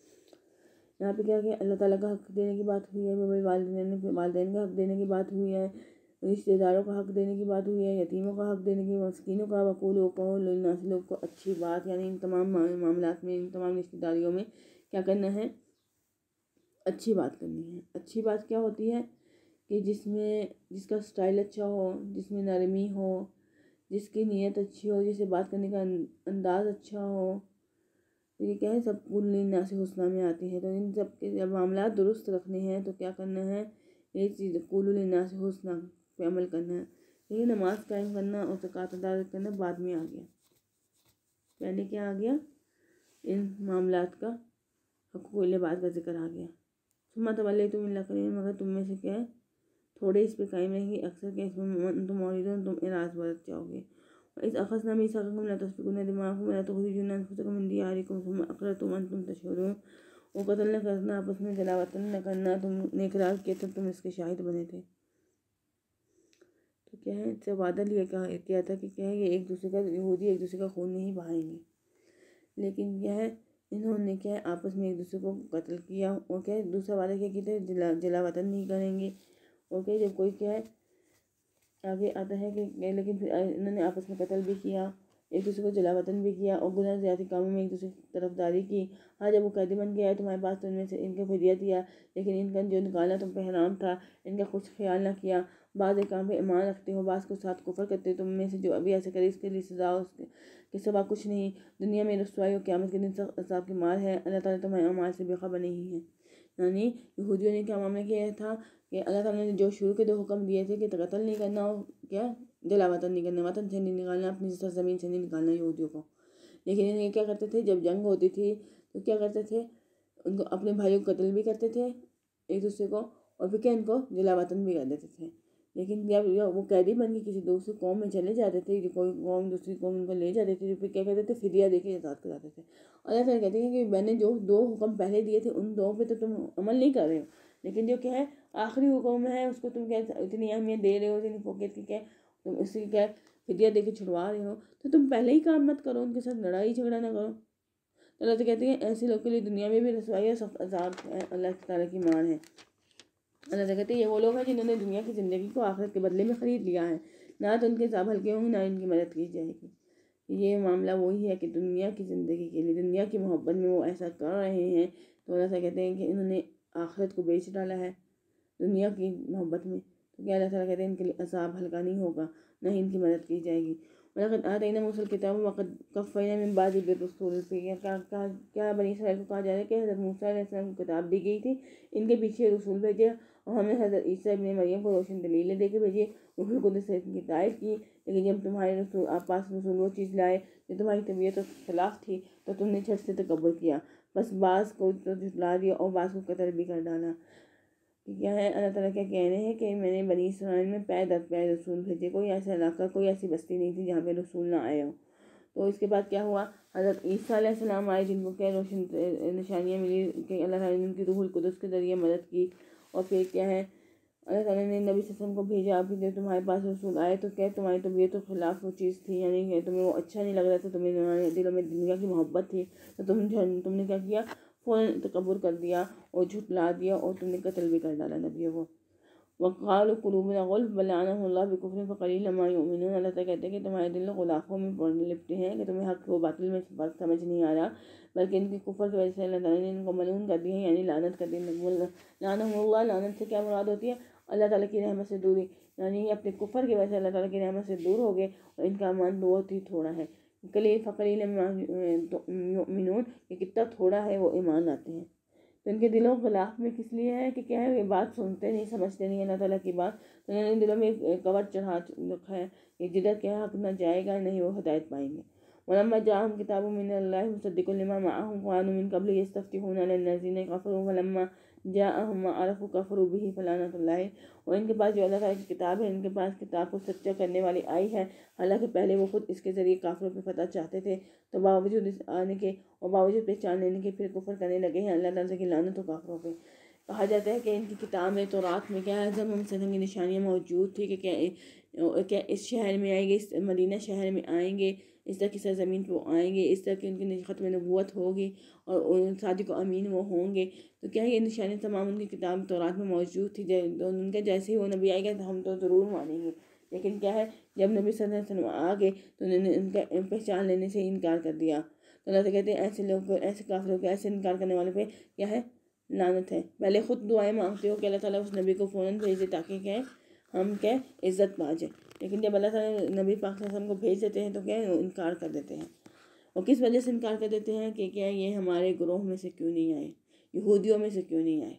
یہاں پہ کیا کہ اللہ تعالیٰ کا حق دینے کی بات ہوئی ہے، والدین والدین کا حق دینے کی بات ہوئی ہے، رشتہ داروں کا حق دینے کی بات ہوئی ہے، یتیموں کا حق دینے کی، مسکینوں کا، وقولوا کہو للناس لوگ کو اچھی بات، یعنی ان تمام معاملات میں، ان تمام رشتہ داریوں میں کیا کرنا ہے، اچھی بات کرنی ہے۔ اچھی بات کیا ہوتی ہے کہ جس میں جس کا سٹائل اچھا ہو، جس میں نرمی ہو، جس کی نیت اچھی ہو، جسے بات کرنے کا انداز اچھا ہو، تو یہ کیا ہے سب قولوا للناس حسنا میں آتی ہے۔ تو ان سب کے جب معاملات درست رکھنے ہیں تو کیا کرنا ہے، یہ چیز قولوا للناس حسنا پہ عمل کرنا ہے۔ یہ نماز قائم کرنا اور زکوٰۃ ادا کرنا بعد میں آ گیا، پہلے کیا آ گیا، ان معاملات کا حقوق العباد کا ذکر آ گیا۔ ثم تولیتم الا قلیلا، مگر تم میں سے کیا ہے تھوڑے اس پہ قائم رہیں گے، اکثر کہ اس میں تم معرضون، تم اعراض برت جاؤ گے۔ وَإِذْ أَخَذْنَا مِيثَاقَكُمْ لَا تَسْفِكُونَ دِمَاءَكُمْ وَلَا تُخْرِجُونَ أَنفُسَكُم مِّن دِيَارِكُمْ ثُمَّ أَقْرَرْتُمْ وَأَنتُمْ تَشْهَدُونَ، وہ قتل نہ کرنا، آپس میں جلا وطن نہ کرنا، تم نے اقرار کیا تھا، تم اس کے شاہد بنے تھے۔ تو کیا ہے اس سے وعدہ لیا کیا تھا کہ کیا ہے یہ ایک دوسرے کا، یہودی ایک دوسرے کا خون نہیں بہائیں گے، لیکن کیا ہے انہوں نے کیا ہے آپس میں ایک دوسرے کو قتل کیا، اور کیا ہے دوسرا وعدہ کیا کیا تھا، جلا جلا وطن نہیں کریں گے، اور کیا جب کوئی کیا ہے آگے آتا ہے کہ لیکن پھر انہوں نے آپس میں قتل بھی کیا، ایک دوسرے کو جلا وطن بھی کیا، اور گناہ زیادتی کاموں میں ایک دوسرے کی طرفداری کی۔ ہاں جب وہ قیدی بن گیا ہے تمہارے پاس تو ان میں سے ان کو فدیہ دیا، لیکن ان کا جو نکالنا تم پہ حرام تھا، ان کا کچھ خیال نہ کیا، بعض کام پہ ایمان رکھتے ہو، بعض کو ساتھ کفر کرتے ہو، تم میں سے جو ابھی ایسے کرے اس کے لیے سزا اس کے سوا کچھ نہیں، دنیا میں رسوائی اور قیامت کے دن سخت عذاب کی مار ہے، اللہ تعالیٰ تمہارے اعمال سے بے خبر نہیں ہے۔ یعنی یہودیوں نے کیا معاملہ کیا تھا کہ اللہ تعالیٰ نے جو شروع کے دو حکم دیے تھے کہ قتل نہیں کرنا اور کیا جلا وطن نہیں کرنا، وطن سے نہیں نکالنا، اپنی سرزمین سے نہیں نکالنا یہودیوں کو، لیکن انہیں کیا کرتے تھے جب جنگ ہوتی تھی تو کیا کرتے تھے ان کو اپنے بھائیوں کو قتل بھی کرتے تھے ایک دوسرے کو، اور پھر کیا ان کو جلا وطن بھی کر دیتے تھے۔ لیکن جب وہ قیدی بن کے کسی دوسری قوم میں چلے جاتے تھے، جو کوئی قوم دوسری قوم ان کو لے جاتے تھے، پھر کیا کرتے تھے فدیہ دے کے آزاد کراتے تھے۔ اللہ تعالیٰ کہتے ہیں کہ میں نے جو دو حکم پہلے دیے تھے ان دو پہ تو تم عمل نہیں کر رہے ہو، لیکن جو کیا ہے آخری حکم ہے اس کو تم کیا اتنی اہمیت دے رہے ہو، اتنی فوقیت کی کیا تم اس کی کیا فدیہ دے کے چھڑوا رہے ہو تو تم پہلے ہی کام مت کرو، ان کے ساتھ لڑائی جھگڑا نہ کرو۔ تو اللہ تو کہتے ہیں ایسے لوگوں کے لیے دنیا میں بھی رسوائی اور سخت عذاب ہے، اللہ تعالیٰ کی مان ہے۔ اللہ تعالیٰ کہتے ہیں یہ وہ لوگ ہیں جنہوں نے دنیا کی زندگی کو آخرت کے بدلے میں خرید لیا ہے، نہ تو ان کے عذاب ہلکے ہوں گے، نہ ان کی مدد کی جائے گی۔ یہ معاملہ وہی ہے کہ دنیا کی زندگی کے لیے، دنیا کی محبت میں وہ ایسا کر رہے ہیں، تو اللہ تعالیٰ کہتے ہیں کہ انہوں نے آخرت کو بیچ ڈالا ہے دنیا کی محبت میں، تو کیا اللہ تعالیٰ کہتے ہیں ان کے لیے عذاب ہلکا نہیں ہوگا، نہ ہی ان کی مدد کی جائے گی۔ وَلَقَدْ آتَيْنَا مُوسَى الْكِتَابَ وَقَدْ قَفَّيْنَا مِن بَعْدِهِ بِالرُّسُلِ، کیا کیا بنی اسرائیل کو کہا جا رہا ہے کہ حضرت موسیٰ علیہ السلام کو کتاب دی گئی تھی، ان کے پیچھے رسول بھیجے اور ہم نے حضرت عیسیٰ ابن مریم کو روشن دلیلیں دے کے بھیجے، روح القدس سے ان کی تائید کی، لیکن جب تمہارے رسول آپ پاس رسول وہ چیز لائے جو تمہاری طبیعت کے خلاف تھی تو تم نے چھٹ سے تکبر کیا، بس بعض کو تو جھٹلا دیا اور بعض کو قتل بھی کر ڈالا۔ کیا ہے اللہ تعالیٰ کیا کہہ رہے ہیں کہ میں نے بنی اسرائیل میں پے در پے رسول بھیجے، کوئی ایسا علاقہ، کوئی ایسی بستی نہیں تھی جہاں پہ رسول نہ آئے ہو۔ تو اس کے بعد کیا ہوا، حضرت عیسیٰ علیہ السلام آئے جن کو کیا روشن نشانیاں ملی کہ اللہ تعالیٰ نے ان کی روح القدس کے ذریعے مدد کی، اور پھر کیا ہے اللہ تعالیٰ نے نبی صلی اللہ علیہ وسلم کو بھیجا، پھر جب تمہارے پاس رسول آئے تو کیا تمہاری طبیعت کے خلاف وہ چیز تھی، یعنی کہ تمہیں وہ اچھا نہیں لگ رہا تھا، تمہیں دلوں میں دنیا کی محبت تھی، تو تم تم نے کیا کیا، فوراً تکبر کر دیا اور جھٹلا دیا اور تم نے قتل بھی کر ڈالا نبیوں کو۔ وَقَالُوا قُلُوبُنَا غُلْفٌ بَلْ لَعَنَهُمُ اللَّهُ بِكُفْرِهِمْ فَقَلِيلًا مَا يُؤْمِنُونَ۔ اللہ تعالیٰ کہتے ہیں کہ تمہارے دل غلافوں میں لپٹے ہیں کہ تمہیں حق و باطل میں فرق سمجھ نہیں آ رہا، بلکہ ان کی کفر کی وجہ سے اللہ تعالیٰ نے ان کو ملعون کر دیا ہے، یعنی لعنت کر دی۔ لعنہم اللہ، لعنت سے کیا مراد ہوتی ہے، اللہ تعالیٰ کی رحمت سے دوری، یعنی اپنے کفر کی وجہ سے اللہ تعالیٰ کی رحمت سے دور ہو گئے اور ان کا ایمان بہت ہی تھوڑا ہے۔ قلیل فقلیلا ما یؤمنون، یہ کتنا تھوڑا ہے وہ ایمان لاتے ہیں۔ تو ان کے دلوں غلاف میں کس لیے ہے کہ کیا ہے، یہ بات سنتے نہیں، سمجھتے نہیں اللہ تعالیٰ کی بات، تو انہوں نے دلوں میں کور چڑھا رکھا ہے کہ جدھر کیا حق نہ جائے گا نہیں وہ ہدایت پائیں گے۔ وَلَمَّا جَاءَهُمْ كِتَابٌ مِّنَ اللَّهِ مُصَدِّقٌ لِّمَا مَعَهُمْ كَانُوا مِن قَبْلُ يَسْتَفْتِحُونَ عَلَى الَّذِينَ كَفَرُوا فَلَمَّا جَاءَهُم مَّا عَرَفُوا كَفَرُوا بِهِ فَلَعْنَةُ اللَّهِ۔ اور ان کے پاس جو اللہ تعالیٰ کی کتاب ہے، ان کے پاس کتاب کو سچا کرنے والی آئی ہے، حالانکہ پہلے وہ خود اس کے ذریعے کافروں پہ فتح چاہتے تھے، تو باوجود اس آنے کے اور باوجود پہچان لینے کے پھر کفر کرنے لگے ہیں اللہ تعالیٰ کی لعنت و کافروں پہ۔ کہا جاتا ہے کہ ان کی کتاب میں تورات میں کیا ہے اعظم وسلم کی نشانیاں موجود تھی کہ کیا کیا اس شہر میں آئیں گے، اس مدینہ شہر میں آئیں گے، اس طرح کی سرزمین پہ وہ آئیں گے، اس طرح کی ان کی ختم نبوت ہوگی اور صادق و امین وہ ہوں گے۔ تو کیا یہ نشانیاں تمام ان کی کتاب تورات میں موجود تھی، ان کے جیسے ہی وہ نبی آئے گا تو ہم تو ضرور مانیں گے، لیکن کیا ہے جب نبی صلی اللہ علیہ وسلم آ گئے تو انہوں نے ان کا پہچان لینے سے انکار کر دیا۔ تو اللہ سے کہتے ہیں ایسے لوگ کو، ایسے کافروں کو، ایسے انکار کرنے والے پہ کیا ہے، لعنت ہے۔ پہلے خود دعائیں مانگتے ہو کہ اللہ تعالیٰ اس نبی کو فوراً بھیج دے تاکہ کیا ہم کیا عزت پا جائے، لیکن جب اللہ تعالیٰ نبی پاک صلی اللہ علیہ وسلم کو بھیج دیتے ہیں تو کیا انکار کر دیتے ہیں۔ اور کس وجہ سے انکار کر دیتے ہیں کہ کیا یہ ہمارے گروہ میں سے کیوں نہیں آئے، یہودیوں میں سے کیوں نہیں آئے۔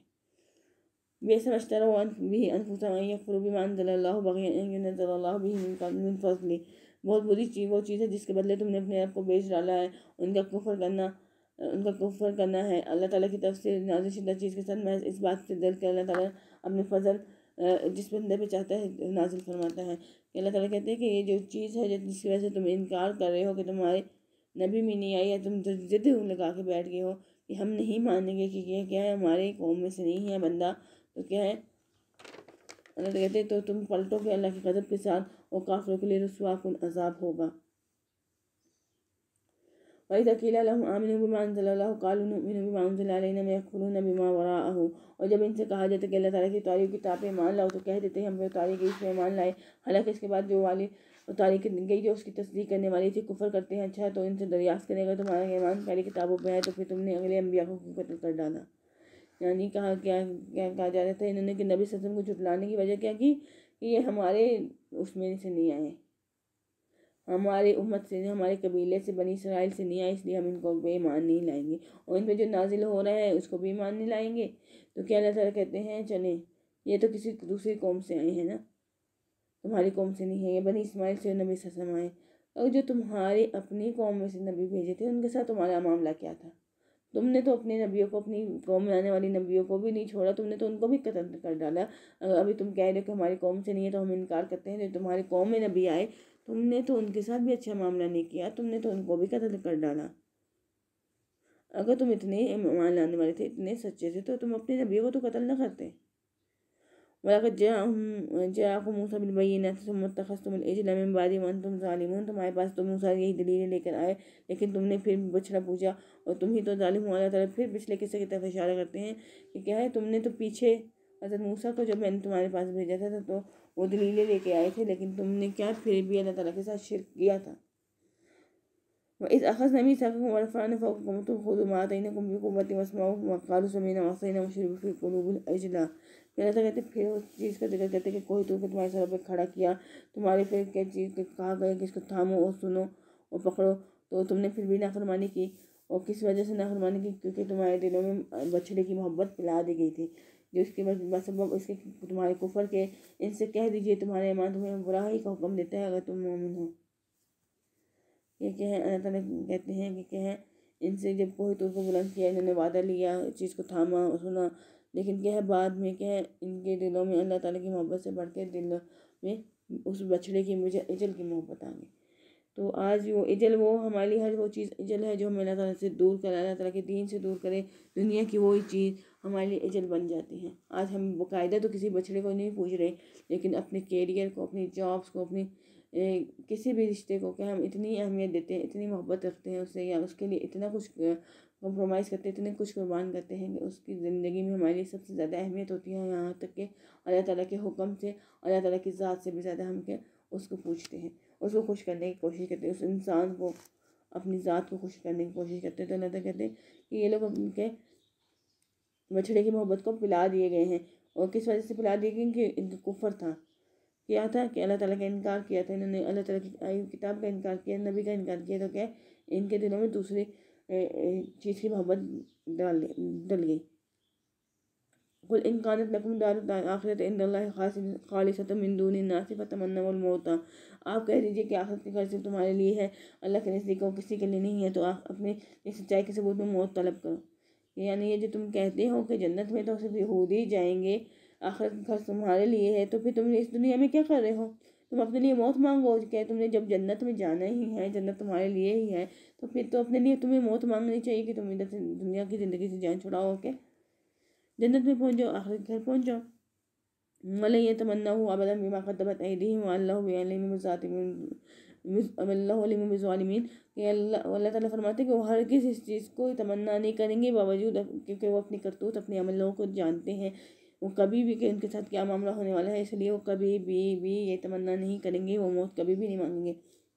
بے سمجھتا رہو بھی انفسهم یکفروا بما انزل اللہ بغیا ان ینزل اللہ بہ من فضلہ، بہت بری چیز وہ چیز ہے جس کے بدلے تم نے اپنے آپ کو بیچ ڈالا ہے، ان کا کفر کرنا ان کا کفر کرنا ہے اللہ تعالیٰ کی طرف سے نازل شدہ چیز کے ساتھ محض اس بات سے دل کہ اللہ تعالیٰ اپنے فضل جس بندے پہ چاہتا ہے نازل فرماتا ہے۔ کہ اللہ تعالیٰ کہتے ہیں کہ یہ جو چیز ہے جس کی وجہ سے تم انکار کر رہے ہو کہ تمہارے نبی میں نہیں آئی ہے، تم ضد لگا کے بیٹھ گئے ہو کہ ہم نہیں مانیں گے کہ یہ کیا ہے ہمارے قوم میں سے نہیں ہے بندہ، تو کیا ہے اللہ تعالیٰ کہتے ہیں تو تم پلٹو کہ اللہ کی غضب کے ساتھ اور کافروں کے لیے رسوا کن عذاب ہوگا۔ وَإِذَا قِيلَ لَهُمْ آمِنُوا بِمَا أَنزَلَ اللَّهُ قَالُوا نُؤْمِنُ بِمَا أُنزِلَ عَلَيْنَا وَيَكْفُرُونَ بِمَا وَرَاءَهُ۔ اور جب ان سے کہا جاتا کہ اللہ تعالیٰ کی اتاری ہوئی کتاب پہ ایمان لاؤ تو کہہ دیتے ہیں ہم پہ اتاری گئی اس پہ ایمان لائے، حالانکہ اس کے بعد جو والی اتاری گئی جو اس کی تصدیق کرنے والی تھی کفر کرتے ہیں۔ اچھا تو ان سے دریافت کرے گا تمہارا ایمان پہلی کتابوں پہ ہے تو پھر تم نے اگلے انبیاء کو قتل کر ڈالا۔ یعنی کہا کیا کیا کہا جا رہا تھا انہوں نے کہ نبی صلی اللہ علیہ وسلم کو جھٹلانے کی وجہ کیا کی کہ یہ ہمارے اس میں سے نہیں آئے، ہمارے امت سے، ہمارے قبیلے سے، بنی اسرائیل سے نہیں آئے، اس لیے ہم ان کو بے ایمان نہیں لائیں گے، اور ان پہ جو نازل ہو رہا ہے اس کو بھی ایمان نہیں لائیں گے۔ تو کیا اللہ تعالیٰ کہتے ہیں چلیں یہ تو کسی دوسری قوم سے آئے ہیں نا، تمہاری قوم سے نہیں ہے، یہ بنی اسماعیل سے نبی صلی اللہ علیہ وسلم آئے، اور جو تمہارے اپنی قوم میں سے نبی بھیجے تھے ان کے ساتھ تمہارا معاملہ کیا تھا؟ تم نے تو اپنے نبیوں کو، اپنی قوم میں آنے والی نبیوں کو بھی نہیں چھوڑا، تم نے تو ان کو بھی قتل کر ڈالا۔ ابھی تم کہہ رہے ہو کہ ہماری قوم سے نہیں ہے تو ہم انکار کرتے ہیں، جو تمہاری قوم میں نبی آئے تم نے تو ان کے ساتھ بھی اچھا معاملہ نہیں کیا، تم نے تو ان کو بھی قتل کر ڈالا۔ اگر تم اتنے ایمان لانے والے تھے، اتنے سچے تھے تو تم اپنے نبیوں کو تو قتل نہ کرتے۔ वलक़द जाअहुम जाअकुम मूसा बिल-बय्यिनाति सुम्मा इत्तख़ज़्तुमुल इज्ला मिन बअदि मा अंतुम ज़ालिमून। तुम्हारे पास तो मूसा यही दलीलें लेकर आए, लेकिन तुमने फिर बछड़ा पूजा और तुम ही तो जालिम हो। अल्लाह ताला फिर पिछले किस्से की तरफ इशारा करते हैं कि क्या है, तुमने तो पीछे हज़रत मूसा को जब मैंने तुम्हारे पास भेजा था तो वो दलीलें लेके आए थे, लेकिन तुमने क्या फिर भी अल्लाह ताला के साथ शिर्क किया था। वइज़ अख़ज़ना मीसाक़कुम व रफ़अना फ़ौक़कुम तुर ख़ुज़ू मा आतैनाकुम बिक़ुव्वतिन वस्मअू व क़ालू समिअना व असैना वशरिबू फ़ी क़ुलूबिहिल इज्ला। फिर अल्लाह कहते फिर उस चीज़ का जिक्र करते कि कोई तूर को तुम्हारे सर पे खड़ा किया, तुम्हारे फिर क्या चीज़ कहा गया कि इसको थामो और सुनो और पकड़ो, तो तुमने फिर भी नाफरमानी की। और किस वजह से नाफरमानी की? क्योंकि तुम्हारे दिलों में बछड़े की मोहब्बत पिला दी गई थी, जो इसके सबब इसके तुम्हारे कुफर के। इनसे कह दीजिए तुम्हारे ईमान तुम्हें बुराई का हुक्म देता है अगर तुम मोमिन हो। ये क्या है, अल्लाह ताला कहते हैं कि क्या है, इनसे जब कोई तूर को बुलंद किया, इन्होंने वादा लिया, चीज़ को थामा और सुना, लेकिन क्या है बाद में क्या है, इनके दिलों में अल्लाह ताला की मोहब्बत से बढ़ के दिलों में उस बछड़े की मुझे इजल की मोहब्बत आ गई। तो आज वो इजल, वो हमारी हर वो चीज़ इजल है जो हमें अल्लाह ताला से दूर करे, अल्लाह ताला के दीन से दूर करे, दुनिया की वही चीज़ हमारे लिए इजल बन जाती है। आज हम बाकायदा तो किसी बछड़े को नहीं पूछ रहे, लेकिन अपने कैरियर को, अपनी जॉब्स को, अपनी ए, किसी भी रिश्ते को क्या हम इतनी अहमियत देते हैं, इतनी मोहब्बत रखते हैं उससे, या उसके लिए इतना कुछ कॉम्प्रोमाइज़ करते हैं, इतने कुछ कुर्बान करते हैं कि उसकी ज़िंदगी में हमारे लिए सबसे ज़्यादा अहमियत होती है। यहाँ तक कि अल्लाह ताला के हुक्म से, अल्लाह ताला की ज़ात से भी ज़्यादा हम क्या उसको पूछते हैं, उसको खुश करने की कोशिश करते हैं, उस इंसान को, अपनी ज़ात को खुश करने की कोशिश करते हैं। तो अल्लाह ताला कहते हैं कि ये लोग उनके बछड़े की मोहब्बत को पिला दिए गए हैं। और किस वजह से पिला दिए गए? कि इनका कुफर था, क्या था कि अल्लाह ताला का इनकार किया था इन्होंने, अल्लाह ताला की आई किताब का इनकार किया, नबी का इनकार किया। तो क्या इनके दिलों में दूसरी चीज़ की मोहब्बत डाल डल गई। कुल इन कानत लकुम दारुल आखिरत इंदल्लाहि खालिसतम मिन दुनिन नास फतमन्नवुल मौत। आप कह दीजिए कि आखिरत की घर सिर्फ तुम्हारे लिए है, अल्लाह के नज़दीक और किसी के लिए नहीं है, तो आप अपने इस सच्चाई के सबूत में मौत तलब करो। यानी ये जो तुम कहते हो कि जन्नत में तो सिर्फ यहूदी जाएंगे, आखिरत घर तुम्हारे लिए है, तो फिर तुम इस दुनिया में क्या कर रहे हो? तुम अपने लिए मौत मांगो। क्या तुमने जब जन्नत में जाना ही है, जन्नत तुम्हारे लिए ही है, तो फिर तो अपने लिए तुम्हें मौत मांगनी चाहिए कि तुम इधर से दुनिया की ज़िंदगी से जान छुड़ाओ के जन्नत में पहुँच जाओ, आखिरत घर पहुँच जाओ। वलन यतमन्नहु अबदन बिमा क़द्दमत अयदीहिम वल्लाहु बिअलिम बिज़्ज़ालिमीन। कि अल्लाह ताला फरमाते हैं कि वो हरगिज़ इस चीज़ को तमन्ना नहीं करेंगे, बावजूद क्योंकि वो अपनी करतूत, अपने अमलों को जानते हैं, वो कभी भी कि उनके साथ क्या मामला होने वाला है, इसलिए वो कभी भी भी ये तमन्ना नहीं करेंगे, वो मौत कभी भी नहीं मांगेंगे।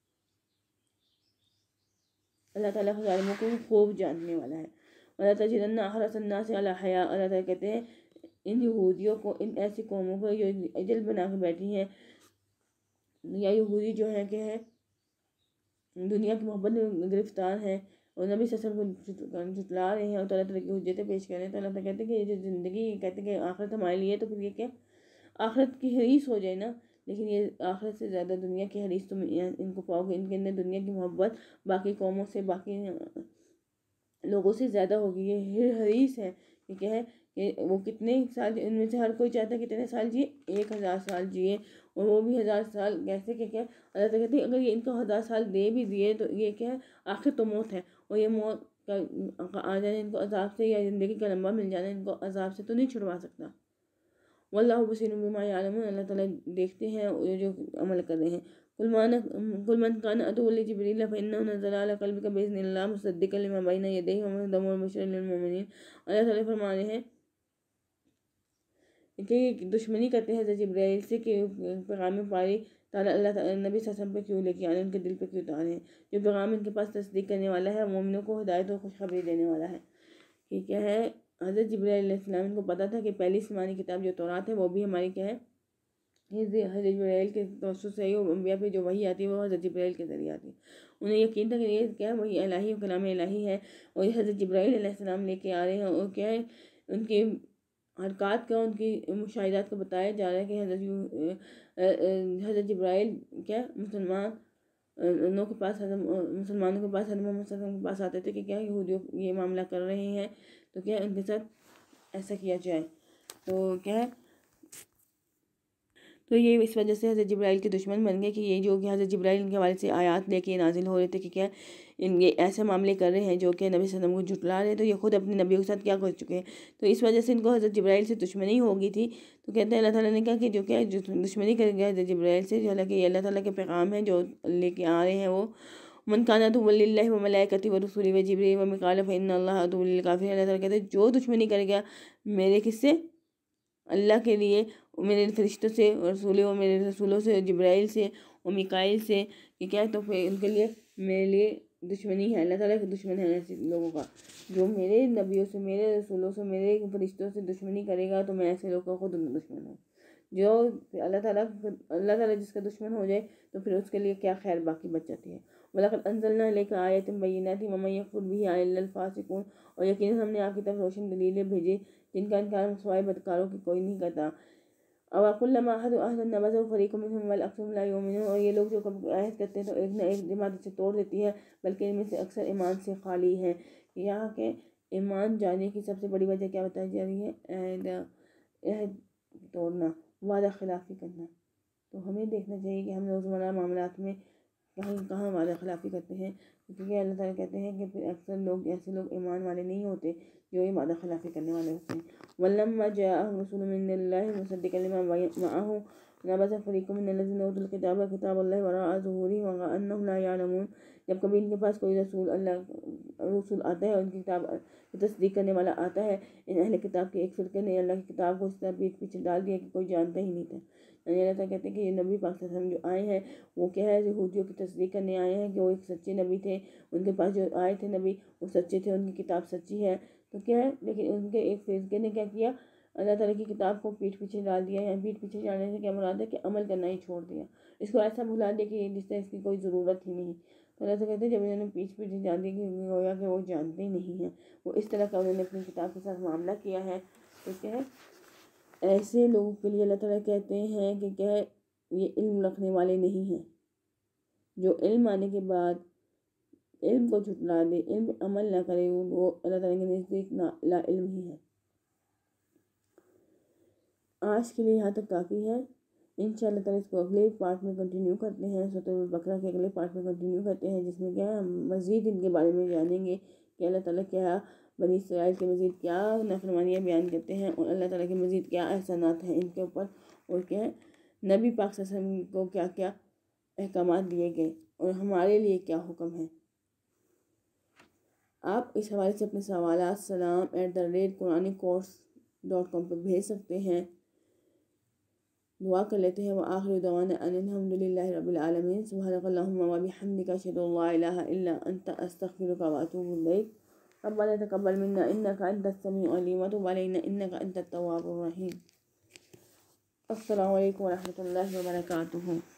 अल्लाह ताला ज़ालिमों को खूब जानने वाला है। वला तजिदन्ना अहरस अन्नास अला हया। अल्लाह ताला कहते हैं इन यहूदियों को, इन ऐसी कौमों को जो अजल बना के बैठी हैं, या यहूदी जो है कि है दुनिया की मोहब्बत में गिरफ्तार है और नबी सल्लल्लाहु अलैहि वसल्लम को जुटला रहे हैं और तरह तरह की हुज्जतें पेश कर रहे हैं। तो अल्लाह ताला कहते हैं कि ये जो ज़िंदगी कहते हैं कि आखिरत हमारे लिए, तो फिर ये क्या आखिरत की हरीस हो जाए ना, लेकिन ये आखिरत से ज़्यादा दुनिया की हरीस तुम इनको पाओगे। इनके अंदर दुनिया की मोहब्बत बाकी कौमों से, बाकी लोगों से ज़्यादा होगी। ये हरीस है कि क्या है कि वो कितने साल, इनमें से हर कोई चाहता है कितने साल जिए, एक हज़ार साल जिए, और वो भी हज़ार साल कैसे कि क्या अल्लाह तो कहती है अगर ये इनको हज़ार साल दे भी दिए तो ये क्या है आखिर तो मौत है, और ये मौत का आ जाने इनको अजाब से, या ज़िंदगी का लंबा मिल जाना इनको अजाब से तो नहीं छुड़वा सकता। वल्लाहु बसीरुम बिमा यअलमून। अल्लाह ताला देखते हैं जो अमल कर रहे हैं। कुल मान कुल मन कान अदुव्वुल जिब्रील फइन्नहु नज़ला अला क़ल्बिका बिइज़्निल्लाह मुसद्दिक़न लिमा बैना यदैहि व हुदन व बुशरा लिल मुमिनीन। अल्लाह ताला फरमा रहे हैं कि दुश्मनी करते हैं हज़रत जिब्राइल से कि पैगाम पारी ताला अल्लाह नबी सल्लल्लाहु पे क्यों लेके आने, उनके दिल पे क्यों उतारे हैं, जो पैगाम इनके पास तस्दीक करने वाला है, मोमिनों को हिदायत और खुशखबरी देने वाला है। कि क्या है हज़रत जिब्राइल अलैहिस्सलाम, इनको पता था कि पहली आसमानी किताब जो तौरात है वो भी हमारी क्या है हज़रत जिब्राइल के तवस्सुत से ही अंबिया पे जो वही आती है वो हज़रत जिब्राइल के ज़रिए आती है। उन्हें यकीन था कि ये क्या है वही इलाही कलाम इलाही है, और हज़रत जिब्राइल अलैहिस्सलाम लेके आ रहे हैं। और क्या है उनके हरकत का, उनकी मुशाहिदात को बताया जा रहा है कि हज़रत हज़रत जिब्राइल क्या मुसलमान नो के पास, मुसलमानों के पास, हज़रत मोहम्मद सल्लल्लाहु अलैहि वसल्लम के पास आते थे कि क्या यहूदियों ये मामला कर रहे हैं, तो क्या उनके साथ ऐसा किया जाए। तो क्या है تو یہ اس وجہ سے حضرت جبرائیل کے دشمن بن گئے کہ یہ جو کہ حضرت جبرائیل کے حوالے سے آیات لے کے نازل ہو رہے تھے کہ کیا ان یہ ایسے معاملے کر رہے ہیں جو کہ نبی صلی اللہ علیہ وسلم کو جھٹلا رہے ہیں، تو یہ خود اپنے نبیوں کے ساتھ کیا کر چکے ہیں، تو اس وجہ سے ان کو حضرت جبرائیل سے دشمنی ہو گئی تھی۔ تو کہتے ہیں اللہ تعالیٰ نے کہا کہ جو کہ دشمنی کر گیا حضرت جبرائیل سے، جو حالانکہ یہ اللہ تعالیٰ کے پیغام ہیں جو لے کے آ رہے ہیں وہ من کان عدوا للہ وملائکتہ ورسلہ وجبریل ومیکائیل فإن اللہ عدو للکافرین۔ اللہ تعالیٰ کہتے ہیں جو دشمنی کر گیا میرے کس سے، اللہ کے لیے، میرے فرشتوں سے، رسول و میرے رسولوں سے، جبرائیل سے اور میکائیل سے، کہ کیا تو پھر ان کے لیے میرے لیے دشمنی ہے، اللہ تعالیٰ کے دشمن ہے ایسے لوگوں کا، جو میرے نبیوں سے، میرے رسولوں سے، میرے فرشتوں سے دشمنی کرے گا تو میں ایسے لوگوں کو خود دشمن ہوں۔ جو اللہ تعالیٰ اللہ تعالیٰ جس کا دشمن ہو جائے تو پھر اس کے لیے کیا خیر باقی بچ جاتی ہے۔ وَلَقَدْ أَنزَلْنَا إِلَيْكَ آيَاتٍ بَيِّنَاتٍ وَمَن يَكْفُرْ بِهَا إِلَّا الْفَاسِقُونَ، اور یقیناً ہم نے آپ کی طرف روشن دلیلیں بھیجی جن کا انکار سوائے بدکاروں کی کوئی نہیں کرتا۔ وَكُلَّمَا عَاهَدُوا عَهْدًا نَبَذَهُ فَرِيقٌ مِّنْهُمْ بَلْ أَكْثَرُهُمْ لَا يُؤْمِنُونَ، اور یہ لوگ جو کب عہد کرتے ہیں تو ایک نہ ایک جماعت سے توڑ دیتی ہے، بلکہ ان میں سے اکثر ایمان سے خالی ہے۔ یہاں کے ایمان جانے کی سب سے بڑی وجہ کیا بتائی جا رہی ہے؟ عہد عہد توڑنا، وعدہ خلافی کرنا۔ تو ہمیں دیکھنا چاہیے کہ ہم روزمرہ معاملات میں کہیں کہاں وعدہ خلافی کرتے ہیں، کیونکہ اللہ تعالیٰ کہتے ہیں کہ پھر اکثر لوگ ایسے لوگ ایمان والے نہیں ہوتے جو یہ وعدہ خلافی کرنے والے ہوتے ہیں۔ وَلَمَّا جَاءَهُمْ رَسُولٌ مِّنَ اللَّهِ مُصَدِّقًا لِّمَا مَعَهُمْ نَبَذَ فَرِيقٌ مِّنَ الَّذِينَ أُوتُوا الْكِتَابَ كِتَابَ اللَّهِ وَرَاءَ ظُهُورِهِمْ وَكَأَنَّهُمْ لَا يَعْلَمُونَ، جب کبھی ان کے پاس کوئی رسول اللہ رسول آتا ہے، ان کی کتاب کی تصدیق کرنے والا آتا ہے، ان اہل کتاب کے ایک فرقے نے اللہ کی کتاب کو اس طرح پیٹھ پیچھے ڈال دیا کہ کوئی جانتا ہی نہیں تھا۔ یعنی اللہ تعالیٰ کہتے ہیں کہ یہ نبی پاک صلی اللہ علیہ وسلم جو آئے ہیں وہ کیا ہے، یہودیوں کی تصدیق کرنے آئے ہیں کہ وہ ایک سچے نبی تھے، ان کے پاس جو آئے تھے نبی وہ سچے تھے، ان کی کتاب سچی ہے، تو کیا ہے، لیکن ان کے ایک فرقے نے کیا کیا، اللہ تعالیٰ کی کتاب کو پیٹھ پیچھے ڈال دیا ہے۔ پیٹھ پیچھے جانے سے کیا مراد ہے کہ عمل کرنا ہی چھوڑ دیا، اس کو ایسا بھلا دیا کہ جس طرح اس کی کوئی ضرورت ہی نہیں۔ تو اللہ سے کہتے ہیں جب انہوں نے پیچھ پیچھے جان دی کہ گویا کہ وہ جانتے ہی نہیں ہیں، وہ اس طرح کا انہوں نے اپنی کتاب کے ساتھ معاملہ کیا ہے، تو کیا ہے ایسے لوگوں کے لیے اللہ تعالیٰ کہتے ہیں کہ کیا ہے یہ علم رکھنے والے نہیں ہیں، جو علم آنے کے بعد علم کو جھٹلا دے، علم عمل نہ کرے، وہ اللہ تعالیٰ کے نزدیک لا علم ہی ہے۔ آج کے لیے یہاں تک کافی ہے، انشاءاللہ تعالیٰ اس کو اگلے پارٹ میں کنٹینیو کرتے ہیں، سورۃ البقرہ کے اگلے پارٹ میں کنٹینیو کرتے ہیں، جس میں کیا ہے ہم مزید ان کے بارے میں جانیں گے کہ اللہ تعالیٰ کیا بنی اسرائیل کے مزید کیا نافرمانیاں بیان کرتے ہیں، اور اللہ تعالیٰ کے مزید کیا احسانات ہیں ان کے اوپر، اور کیا ہے نبی پاک صلی اللہ علیہ وسلم کو کیا کیا احکامات دیے گئے اور ہمارے لیے کیا حکم ہے۔ آپ اس حوالے سے اپنے سوالات Salam at the rate Quran course dot com پر بھیج سکتے ہیں۔ دعا کر لیتے ہیں، وآخر دعوانا ان الحمد للہ رب العالمین، سبحانک اللہم وبحمدک، اشہد ان لا الہ الا انت، استغفرک واتوب الیک، ربنا تقبل منا انک انت السمیع العلیم وتب علینا انک انت التواب الرحیم۔ السلام علیکم ورحمۃ اللہ وبرکاتہ۔